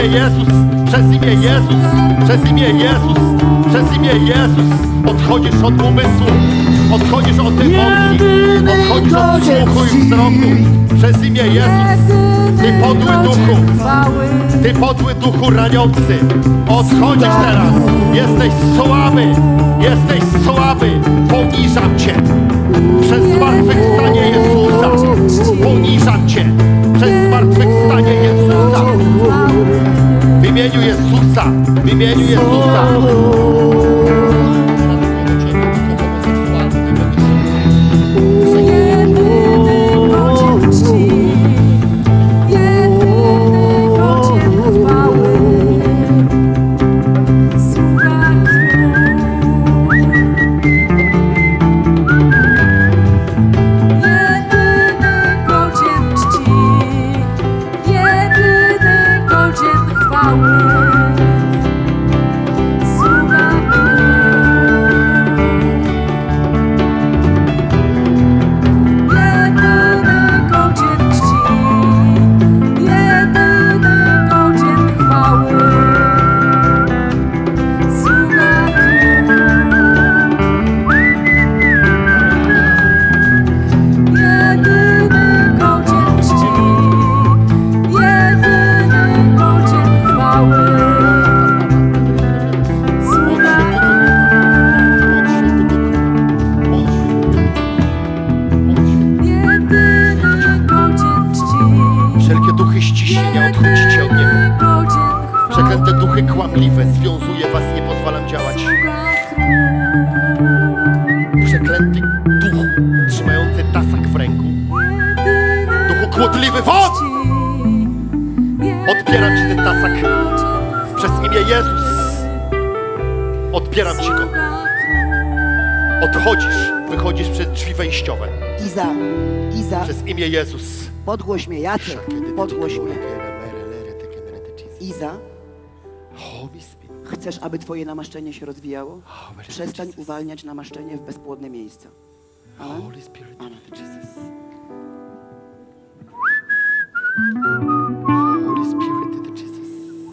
Jezus, przez imię Jezus, przez imię Jezus, przez imię Jezus. Odchodzisz od umysłu, odchodzisz od emocji, odchodzisz od słuchu i wzroku. Przez imię Jezus, Ty podły duchu, Ty podły duchu raniący. Odchodzisz teraz, jesteś słaby, poniżam Cię. Przez zmartwychwstanie Jezusa, poniżam Cię. Przez zmartwychwstanie Jezusa. W imieniu Jezusa, w imieniu Jezusa. Związuje was, nie pozwalam działać. Przeklęty duchu trzymający tasak w ręku. Duchu kłodliwy, won! Odbieram ci ten tasak. Przez imię Jezus. Odbieram ci go. Odchodzisz, wychodzisz przez drzwi wejściowe. Iza. Przez imię Jezus. Podgłoś mnie, Jacek. Podgłoś mnie. Iza. Chcesz, aby Twoje namaszczenie się rozwijało? Przestań uwalniać namaszczenie w bezpłodne miejsca. Amen? Holy Spirit, Amen. Jesus. Holy Spirit, Jesus.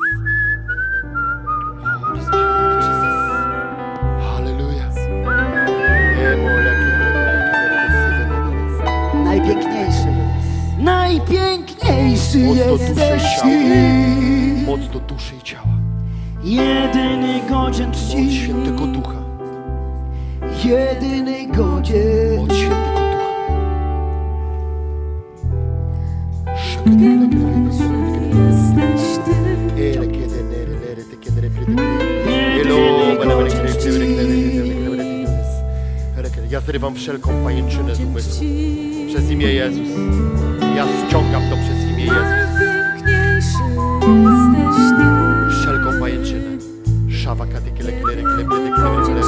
Holy Spirit, Jesus. Hallelujah. Najpiękniejszy jesteś Ty. Moc do duszy i ciała. Jedyny godzien Moc czci. Świętego Ducha. Jedyny godzien. Moc Świętego Ducha. Ja zrywam wszelką pajęczynę z umysłu. Przez imię Jezus. Ja ściągam to przez imię Jezus. Wszelką pajęczynę. Szawa katykele klere klebe de klere klere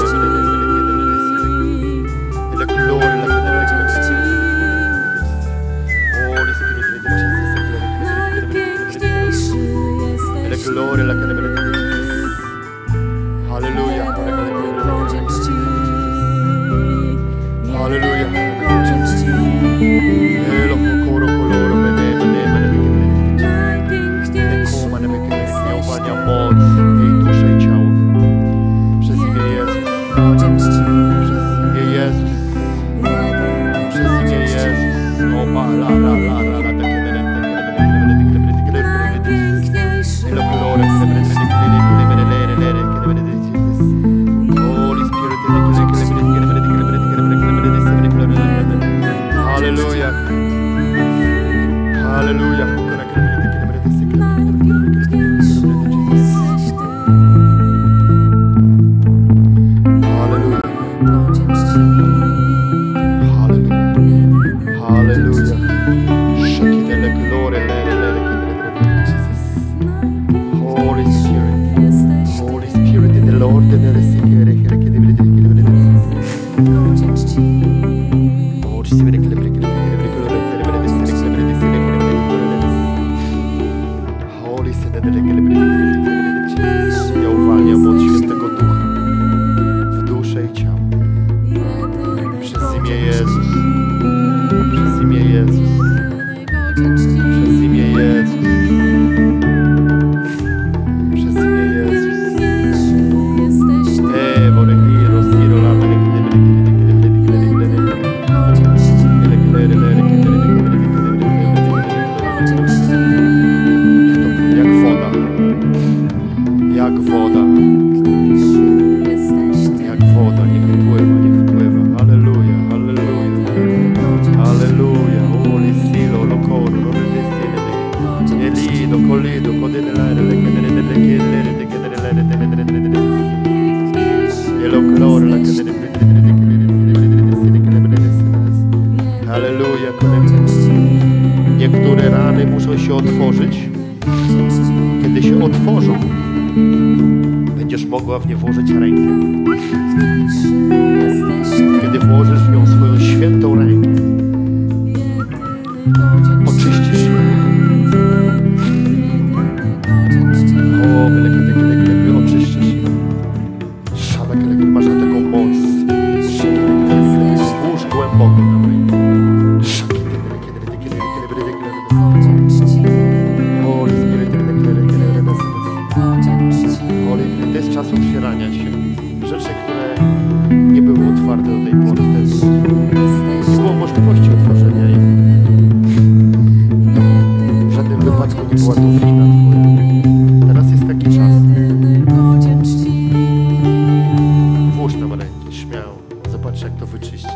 Hallelujah. Hallelujah. Moc jej duszę i ciało. Przez imię Jezus. Przez imię Jezus. Przez imię Jezus. Oba la la la la la Hallelujah. Hallelujah. Ja uwalniam moc Świętego Ducha w duszę i ciało. Przez imię Jezus. Przez imię Jezus. Przez imię Jezus. Halleluja. Niektóre rany muszą się otworzyć. Kiedy się otworzą, będziesz mogła w nie włożyć rękę. Kiedy włożysz w nią swoją świętą rękę, oczyścisz ją. O, oczyścisz ją. Masz na taką moc. Włóż głęboko tam rękę. To jest czas otwierania się. Rzeczy, które nie były otwarte do tej pory. Nie było możliwości otworzenia ich. W żadnym wypadku nie była to wina twoja. Teraz jest taki czas. Włóż nam rękę, śmiało. Zobacz, jak to wyczyścisz.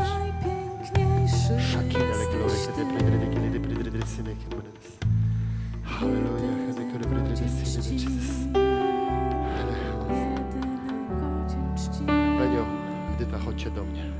Halleluja. Benio, Edyta, chodźcie do mnie.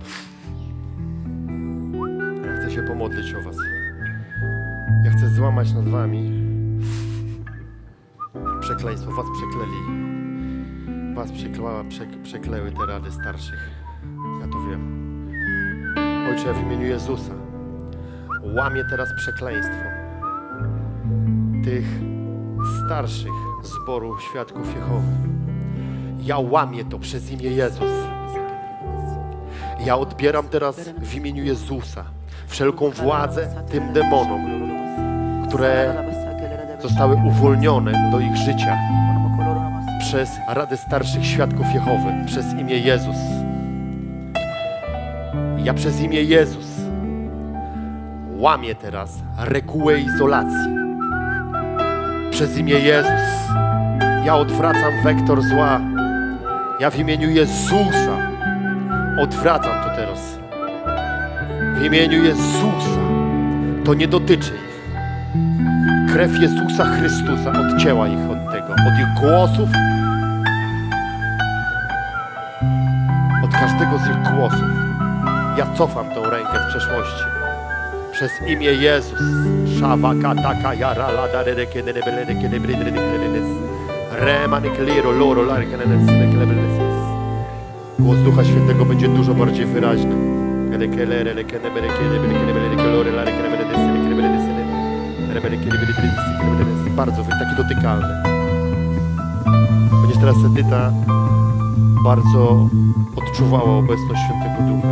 Ja chcę się pomodlić o was. Ja chcę złamać nad wami przekleństwo. Was przekleli. Was przekleły te rady starszych. Ja to wiem. Ojcze, w imieniu Jezusa łamię teraz przekleństwo tych starszych zboru Świadków Jehowy. Ja łamię to przez imię Jezus. Ja odbieram teraz w imieniu Jezusa wszelką władzę tym demonom, które zostały uwolnione do ich życia przez Radę Starszych Świadków Jehowy, przez imię Jezus. Ja przez imię Jezus łamię teraz regułę izolacji. Przez imię Jezus ja odwracam wektor zła. Ja w imieniu Jezusa odwracam to teraz. W imieniu Jezusa to nie dotyczy ich. Krew Jezusa Chrystusa odcięła ich od tego, od ich głosów, od każdego z ich głosów. Ja cofam tą rękę z przeszłości. Przez imię Jezus. Głos Ducha Świętego będzie dużo bardziej wyraźny. Bardzo taki dotykalny. Będziesz teraz, Edyta, bardzo odczuwała obecność Świętego Ducha.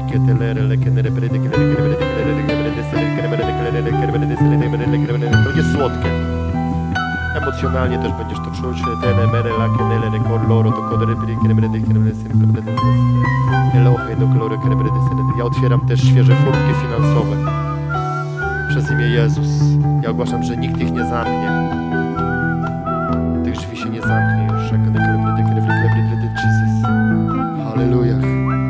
To nie słodkie. Emocjonalnie też będziesz to czuć. Ja otwieram też świeże furtki finansowe. Przez imię Jezus. Ja ogłaszam, że nikt ich nie zamknie. Tych drzwi się nie zamknie już. Hallelujah.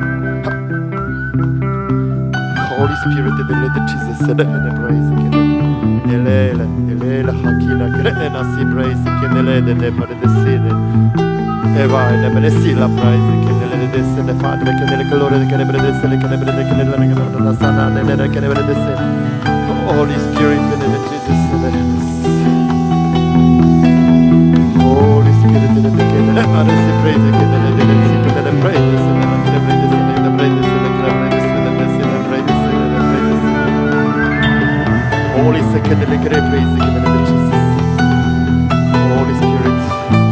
Holy Spirit, Jesus, and praise Elela, Elela, Hakina, Krena, si praise, Kenele, de Paradesine, Eva, and Menesila, praise, Kenele, the Father, Kenele, Colore, the Canabres, the Canabres, the Sana, and the Canabres, Holy Spirit, and Jesus, Holy Spirit, and the Kenele, praise, the Kenele, the praise, and the praise, and the praise, Holy second, the great praise, the Jesus. Holy Spirit,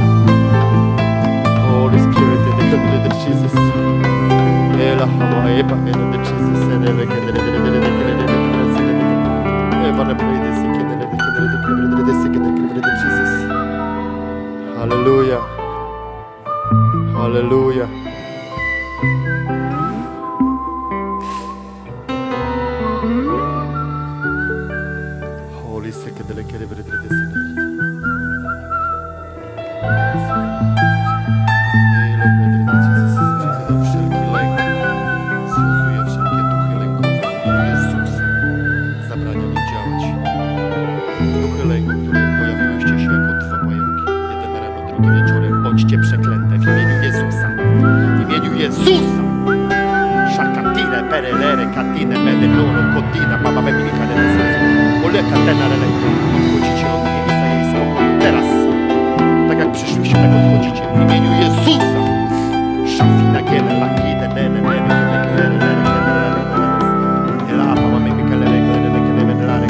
Holy Spirit, and the Jesus. Ela Hamaeba, and the Jesus, and the Evan, pray the second, and the Jesus. Hallelujah, Hallelujah. Duchy lęku, które pojawiłyście się Dina, mama mimika, oleka tenarele. Odchodzicie od miejsca jej spokoju. Teraz, tak jak przyszliście, tak odchodzicie. W imieniu Jezusa. Szafina, kiele, lakide, nene, nene, nene, nene, nene, ela, mama mimika, lele, lele, lele, lele,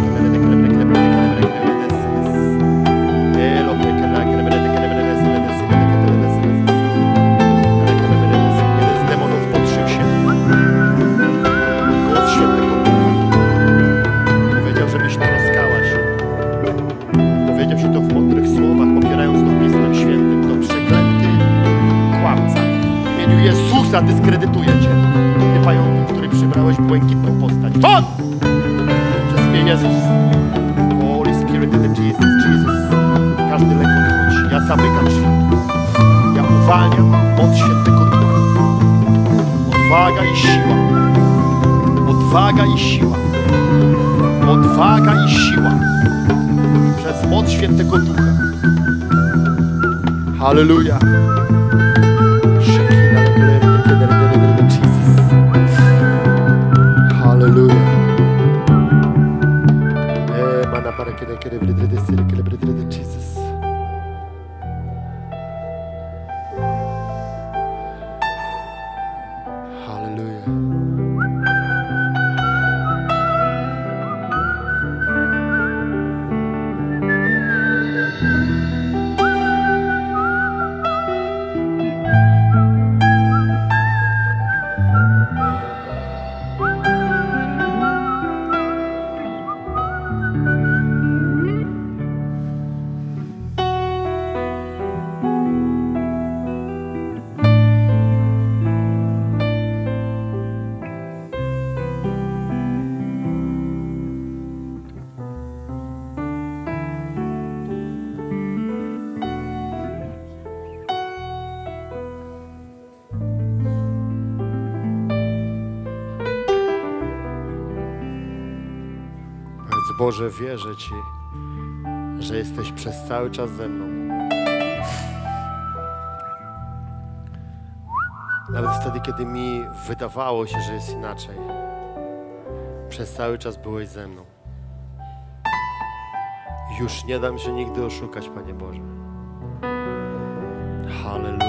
Jezusa dyskredytuje cię. Ty pająku, który przybrałeś błękitną postać. Won! Przez imię Jezus. Holy Spirit in the Jesus. Każdy lek odchodzi. Ja zamykam drzwi. Ja uwalniam moc Świętego Ducha. Odwaga i siła. Odwaga i siła. Odwaga i siła. Przez moc Świętego Ducha. Hallelujah. Hallelujah. Mana para que Jesus. Hallelujah. Boże, wierzę Ci, że jesteś przez cały czas ze mną. Nawet wtedy, kiedy mi wydawało się, że jest inaczej. Przez cały czas byłeś ze mną. Już nie dam się nigdy oszukać, Panie Boże. Halleluja.